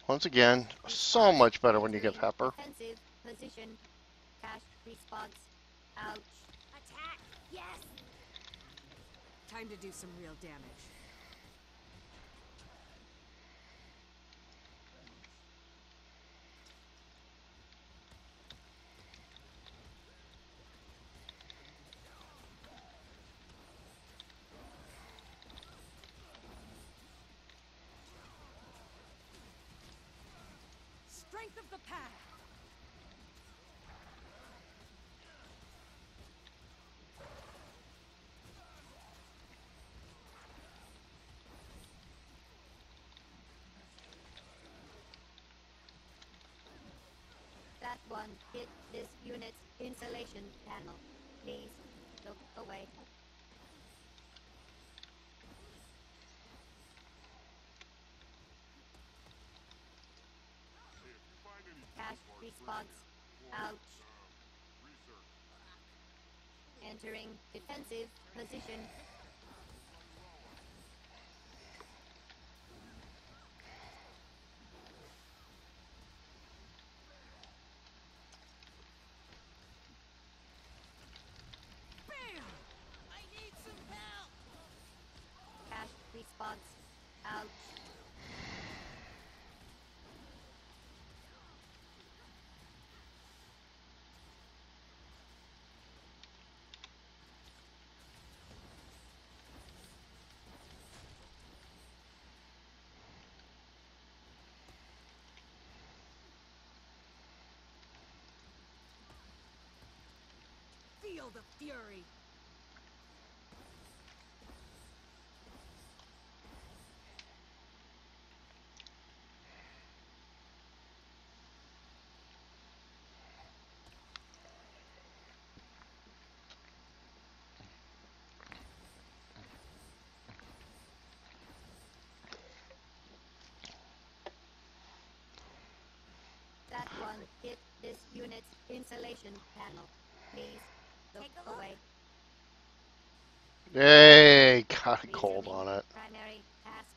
Once again, so much better when you get Pepper. Defensive position. Cash response. Ouch. Attack. Yes. Time to do some real damage. Strength of the pack. That one hit this unit's insulation panel. Please look away. Cash response. Ouch. Entering defensive position. Bam! I need some help. Cash response. Ouch. Feel the fury. That one hit this unit's insulation panel. Please look away. Yay! Got a cold on it. Primary task.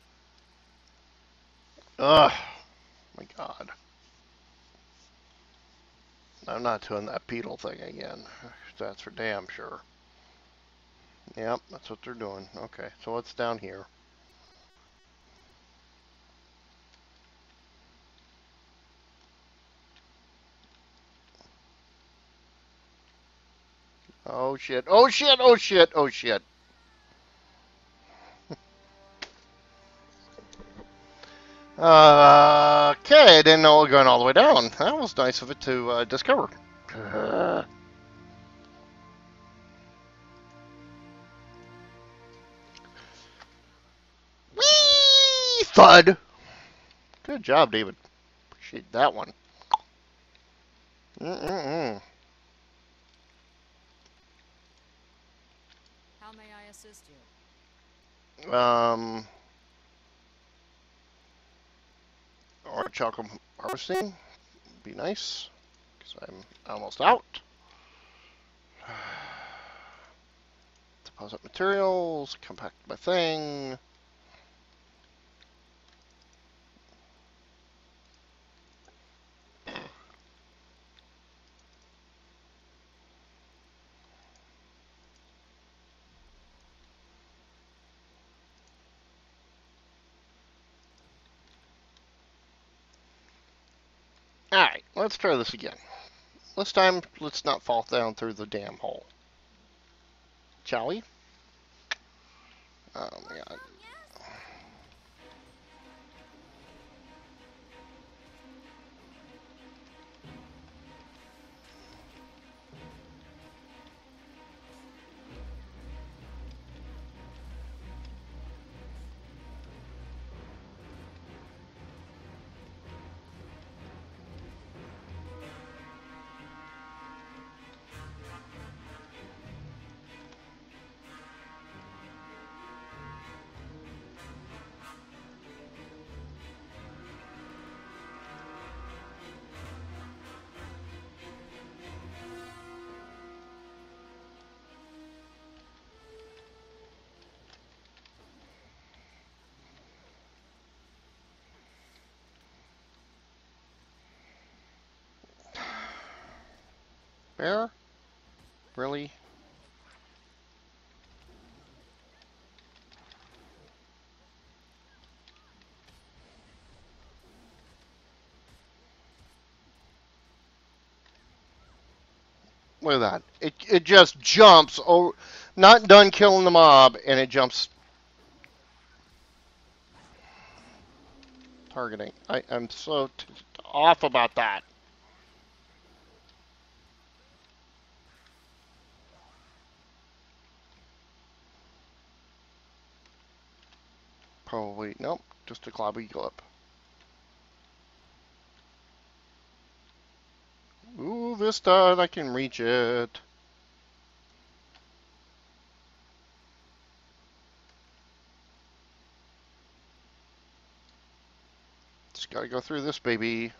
Ugh. My God. I'm not doing that pedal thing again. That's for damn sure. Yep, that's what they're doing. Okay, so what's down here? Oh shit, oh shit, oh shit, oh shit. Okay, I didn't know it was going all the way down. That was nice of it to discover. Whee! Thud! Good job, David. Appreciate that one. Mm-mm-mm. How may I assist you? Or chocolate harvesting. Be nice. Because I'm almost out. Deposit materials. Compact my thing. Alright, let's try this again. This time, let's not fall down through the damn hole. Shall we? Oh my god. Bear? Really? Look at that. It just jumps over, not done killing the mob, and it jumps targeting. I'm so off about that. Probably, nope, just a clobby clip. Ooh, Vista, I can reach it. Just gotta go through this baby.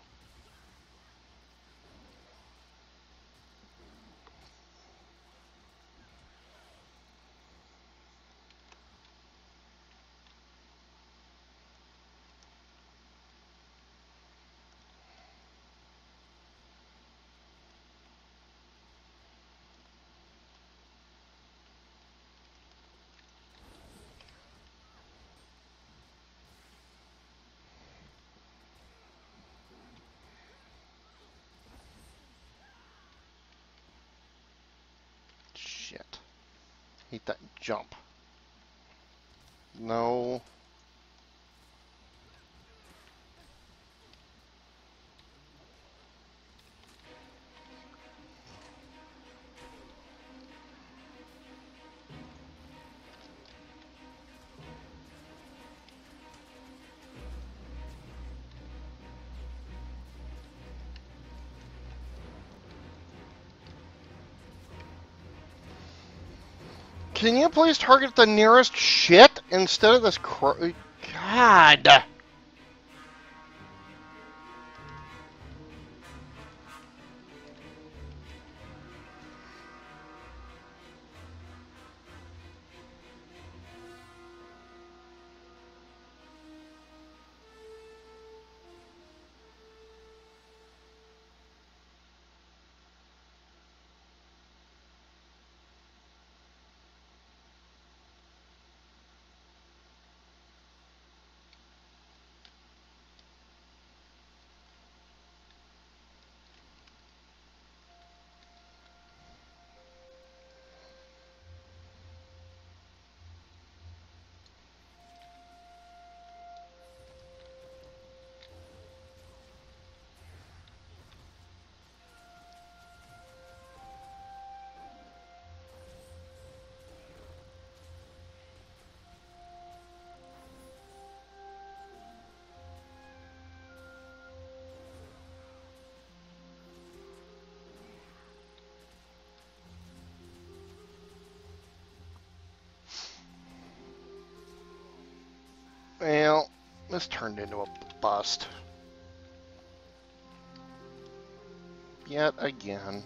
Shit. Hate that jump. No. Can you please target the nearest shit instead of this God. Well, this turned into a bust. Yet again.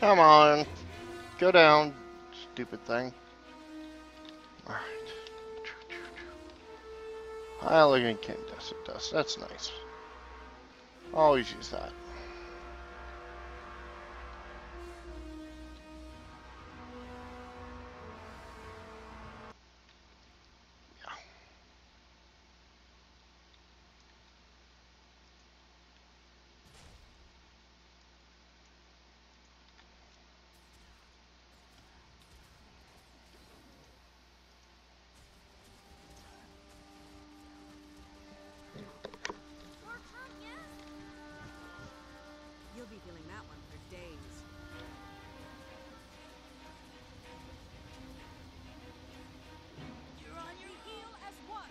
Come on. Go down, stupid thing. Alright. Elegant incandescent dust. That's nice. Always use that. You'll be feeling that one for days. You're on your heel as one.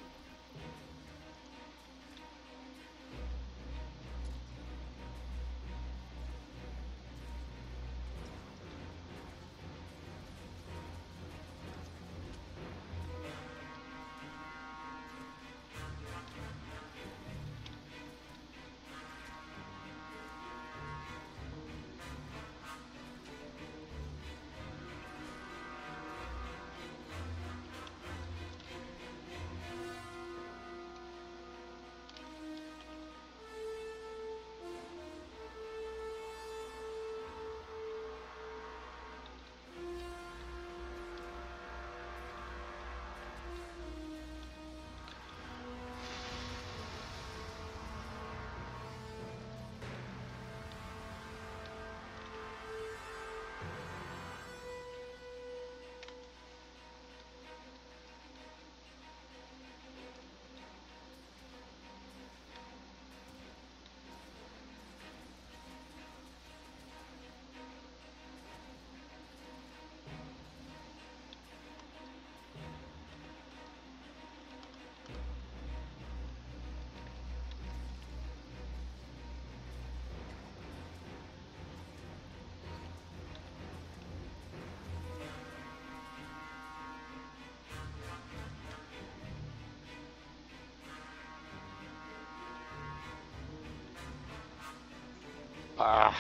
Ah.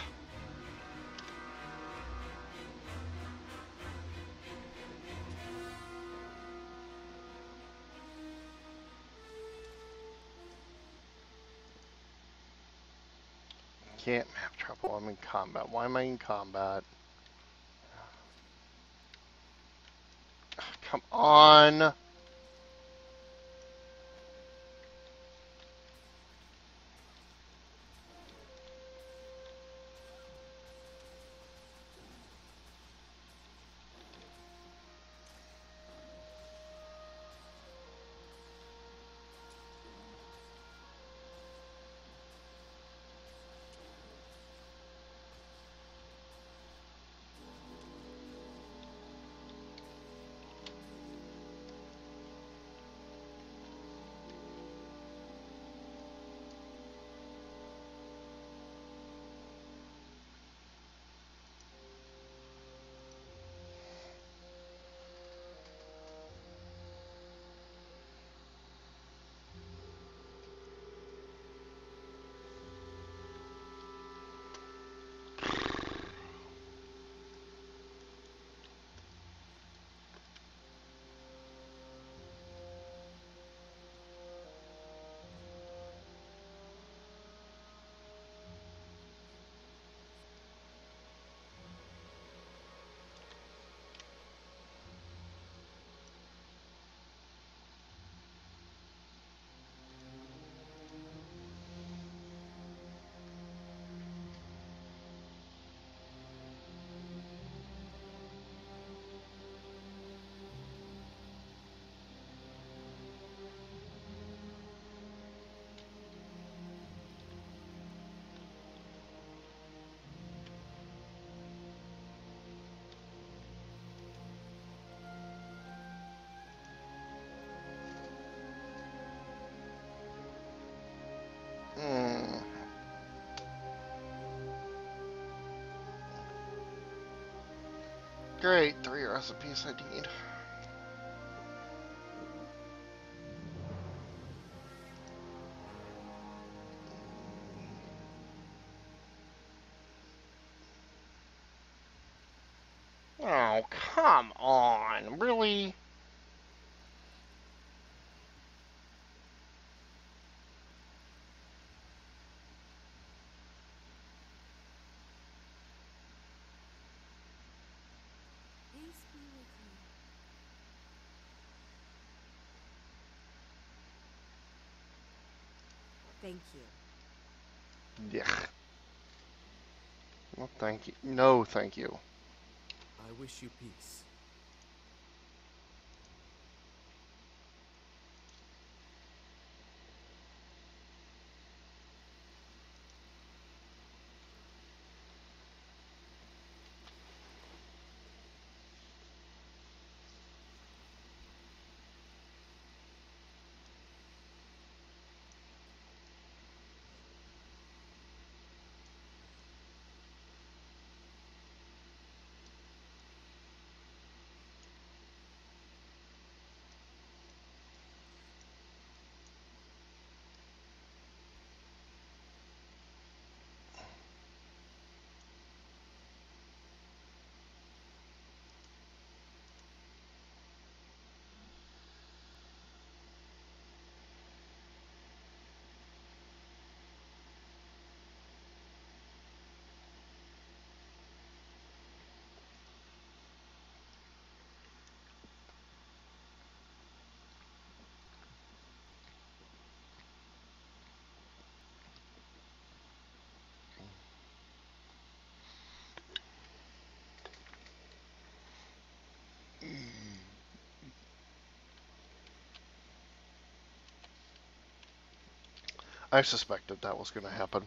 Can't have trouble. I'm in combat. Why am I in combat? Come on. Great, 3 recipes I need. Oh, come on. Really? Peace be with you. Thank you. Yeah. Well, thank you. No, thank you. I wish you peace. I suspected that was going to happen.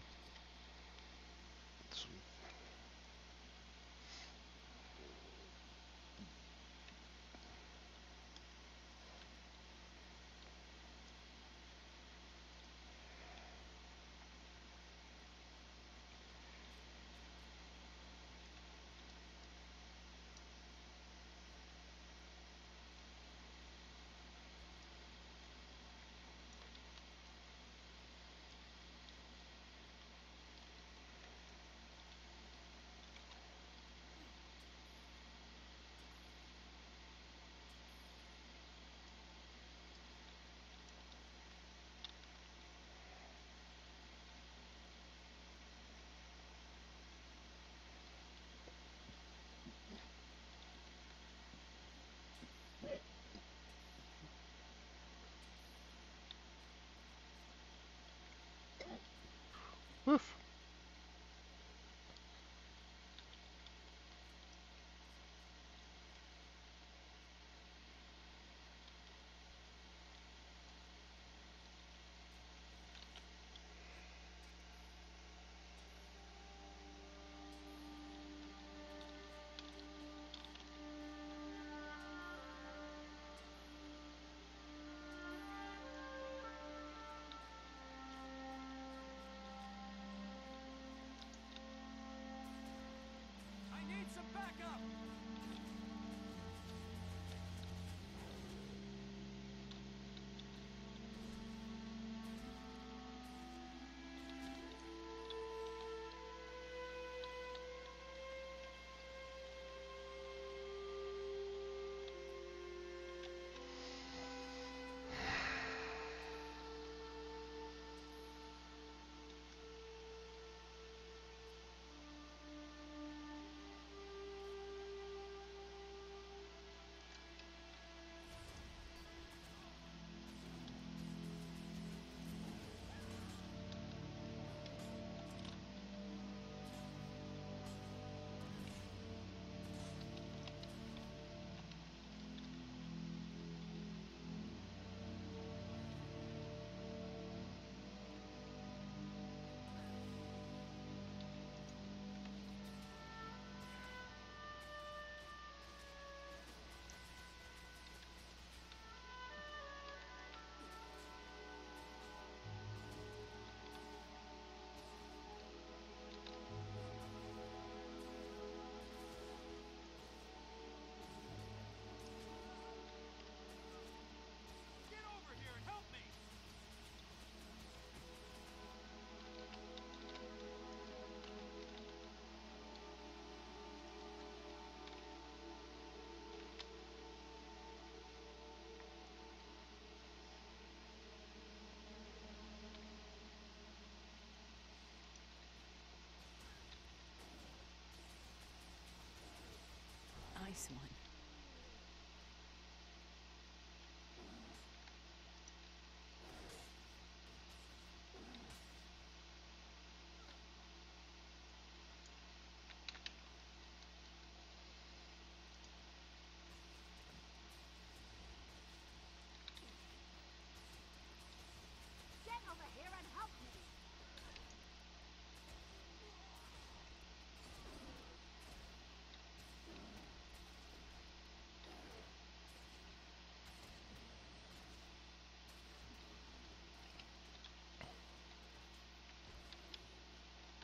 Woof.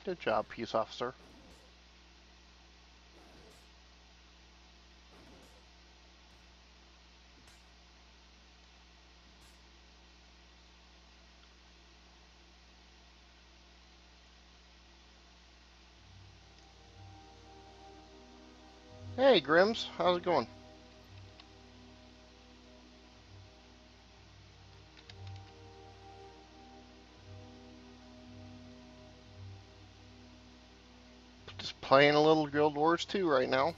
Good job, peace officer. Hey, Grims, how's it going? Just playing a little Guild Wars 2 right now.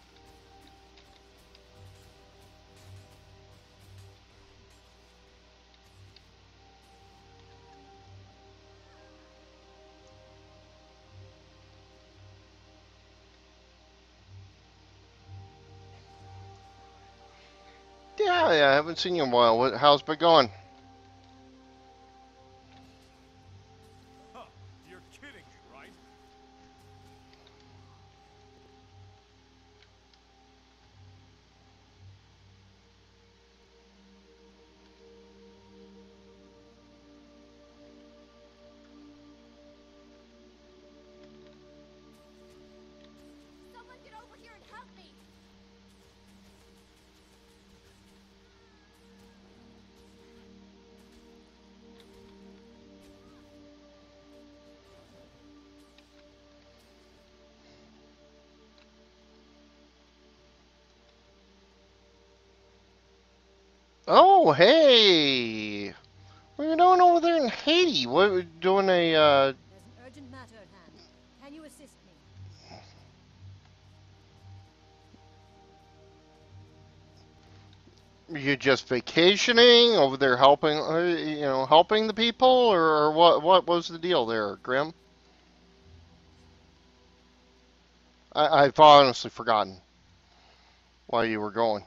Yeah, I haven't seen you in a while. How's it going? Huh, you're kidding me, right? Someone get over here and help me! Oh, hey! What are you doing over there in Haiti? What, doing a, There's an urgent matter at hand. Can you assist me? you just vacationing over there helping, helping the people, or what was the deal there, Grim? I've honestly forgotten why you were going.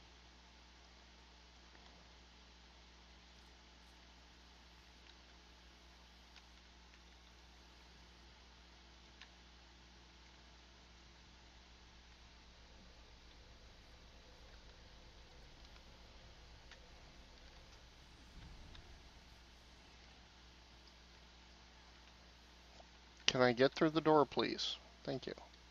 Can I get through the door, please? Thank you.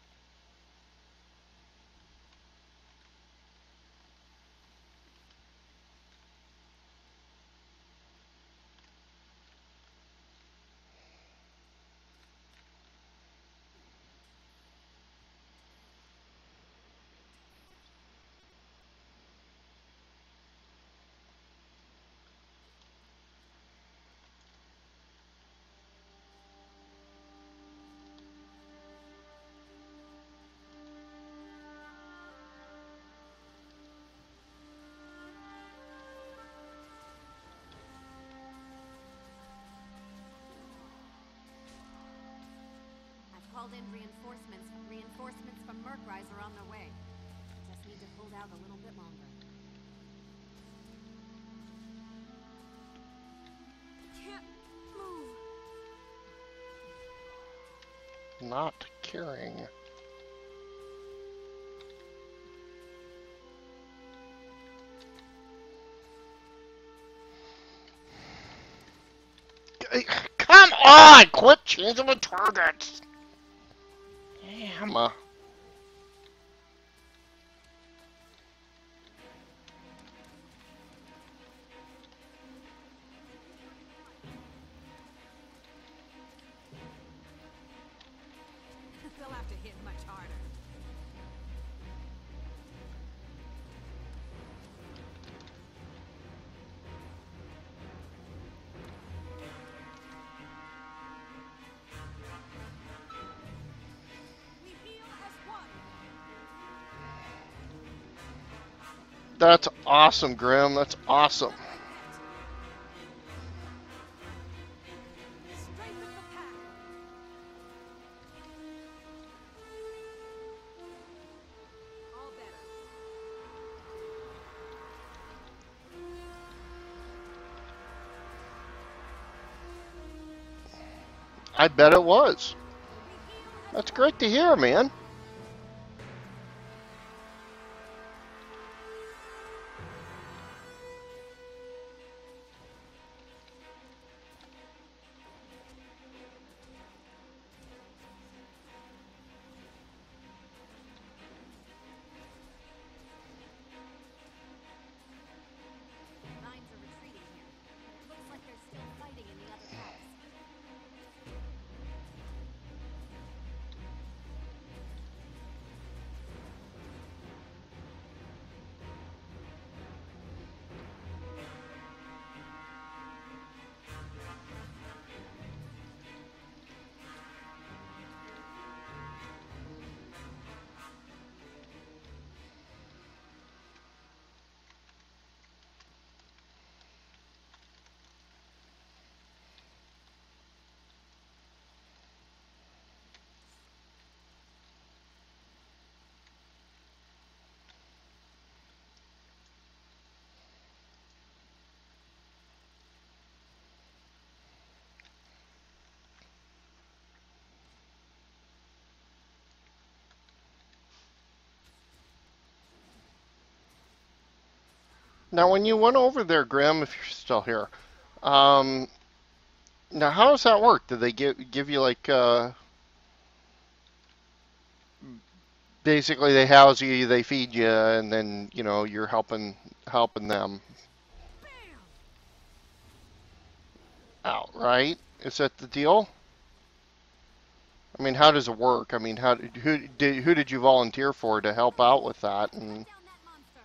I've called in reinforcements. Reinforcements from Murkrise are on their way. Just need to hold out a little bit longer. Can't move. Not caring. Come on! Quit changing the targets! Damn. They'll have to hit much harder. We heal as one. That's awesome, Grim. That's awesome. Strength of the pack. All better. I bet it was. That's great to hear, man. Now, when you went over there, Grim, if you're still here, um, now how does that work? Do they give you like basically they house you, they feed you, and then you're helping them out, right? Is that the deal? I mean, how does it work? I mean, who did you volunteer for to help out with that? And Down that monster.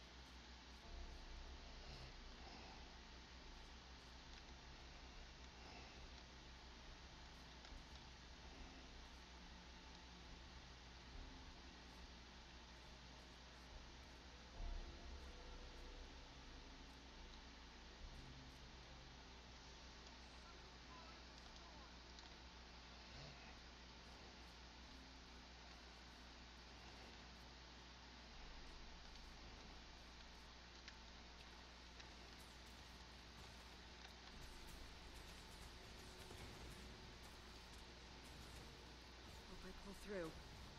Hope I pull through.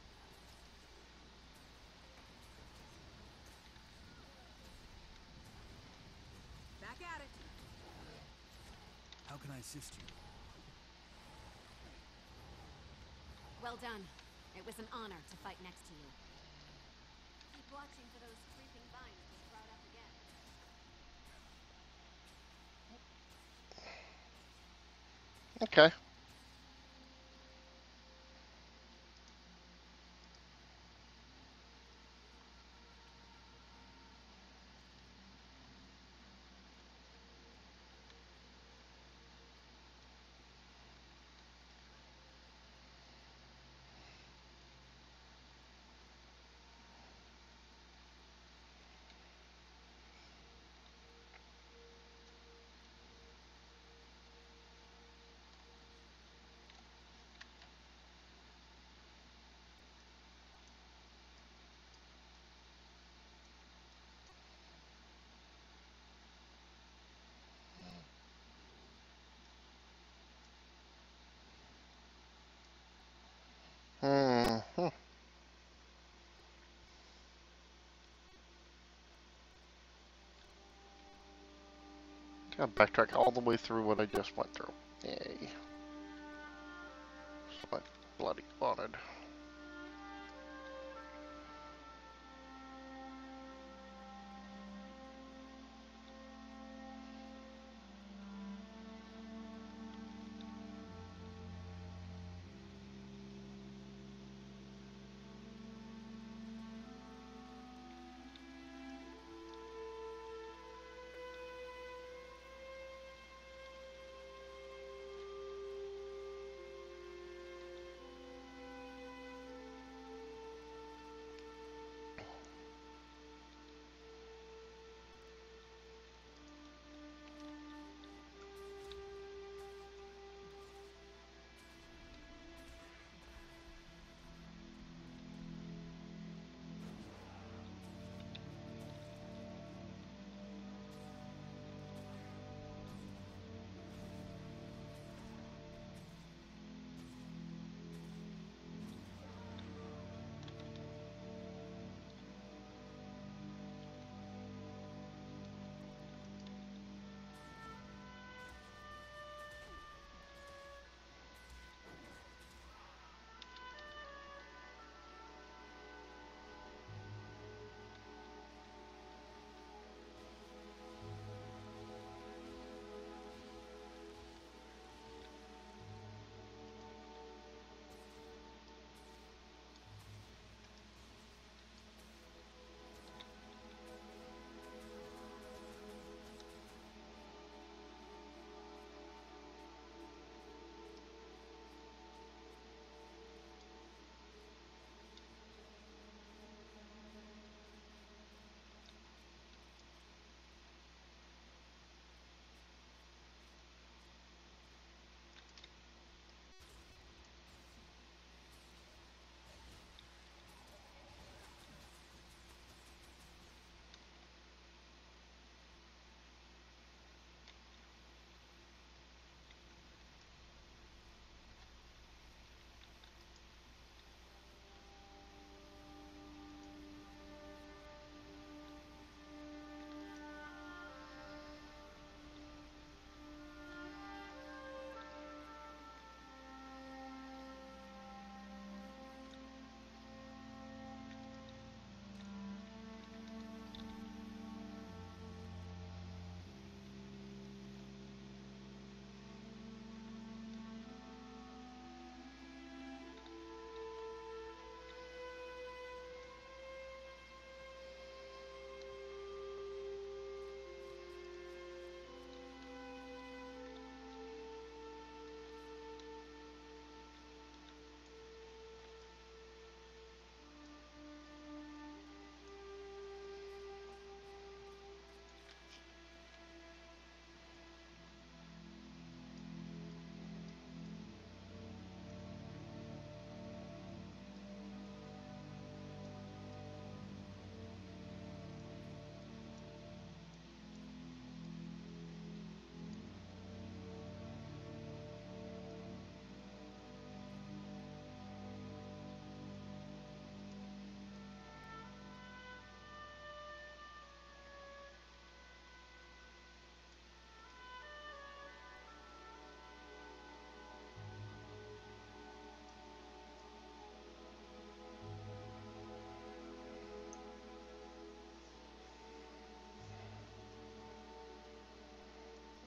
Back at it. How can I assist you? Well done. It was an honor to fight next to you. Keep watching for those creeping vines to sprout up again. okay. Hmm. Gotta backtrack all the way through what I just went through. Yay. That's what I bloody wanted.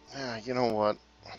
You know what?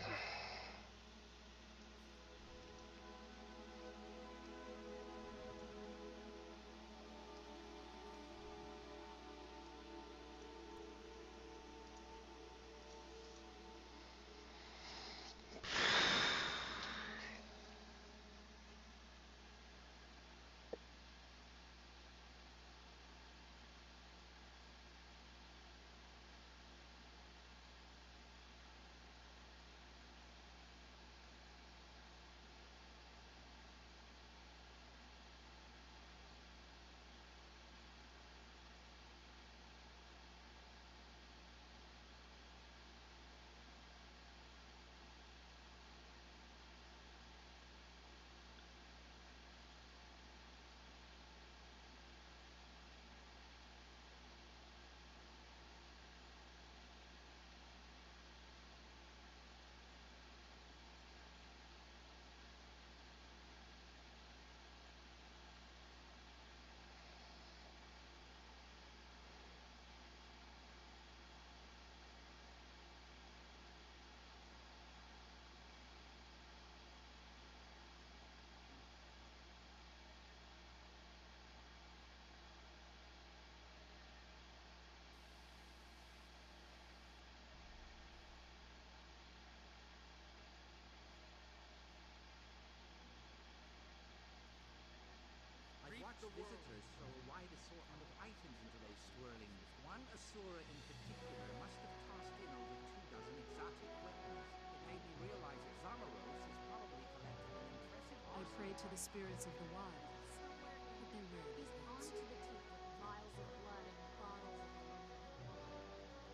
I've watched visitors throw a wide assortment of items into those swirling. One Asura in particular must have tossed in over 24 exotic weapons. It made me realize that Zamaros has probably collected an impressive I arsenal. pray to the spirits of the wilds, but they rarely He's armed host. to the teeth with vials of blood and bottles of wine.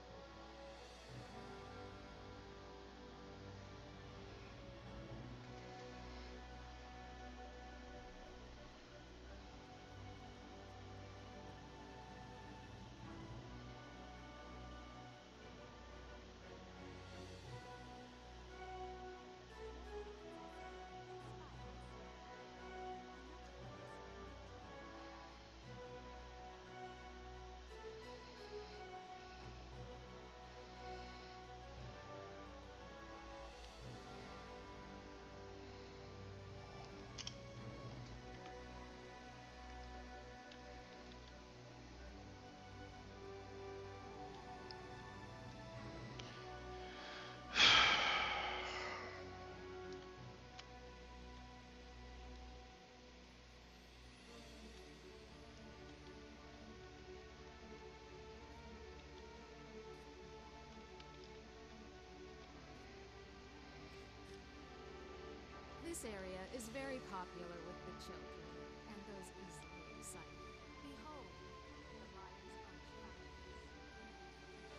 This area is very popular with the children and those easily excited. Behold, the lion's arch enemies.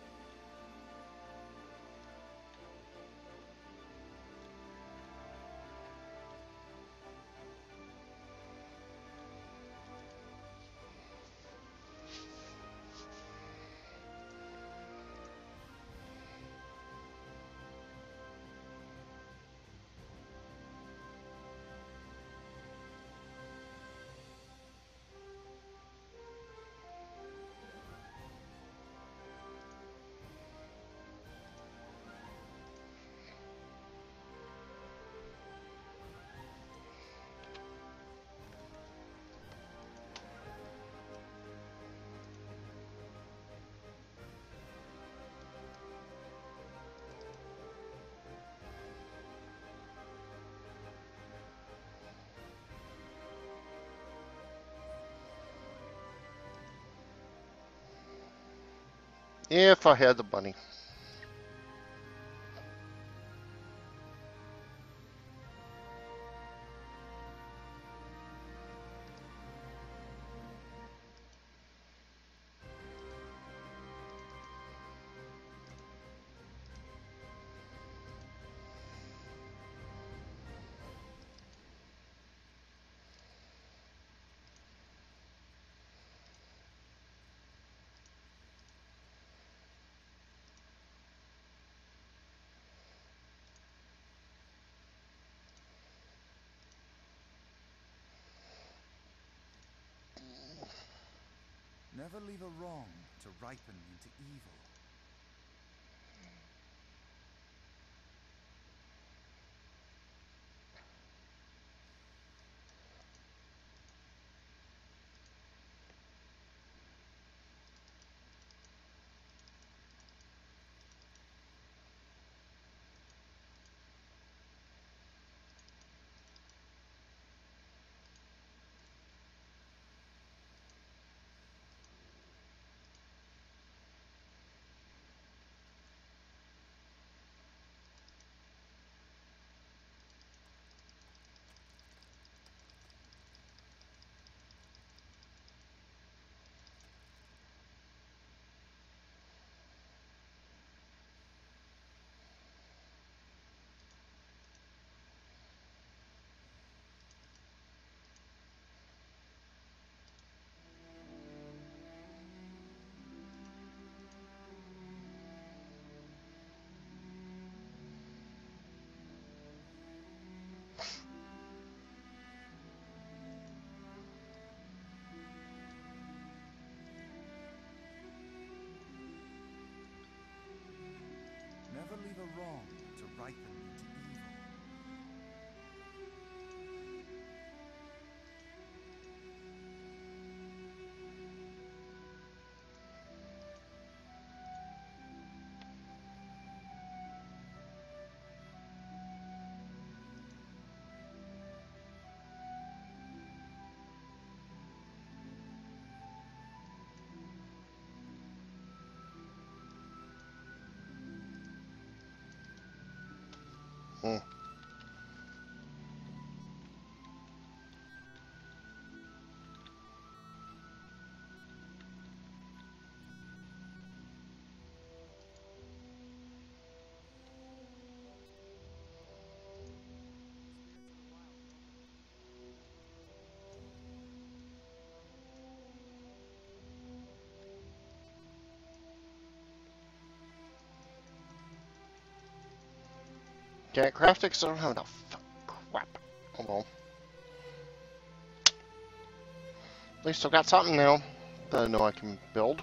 If I had the money. Never leave a wrong to ripen into evil. Hmm. Can't craft it 'cause I don't have enough. Crap. Oh well. At least I've got something now that I know I can build.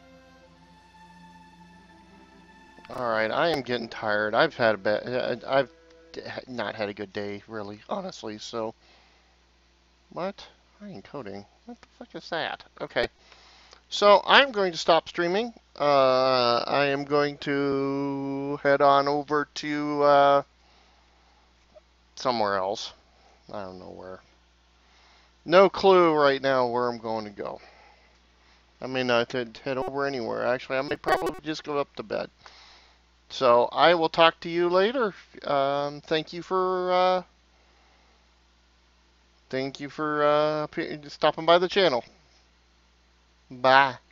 Alright, I am getting tired. I've had a bad... I've not had a good day, really, honestly, so... What? I ain't coding. What the fuck is that? Okay. So, I'm going to stop streaming. I am going to head on over to, somewhere else. I don't know where. No clue right now where I'm going to go. I may not head over anywhere. Actually, I may probably just go up to bed. So I will talk to you later. Thank you for stopping by the channel. Bye.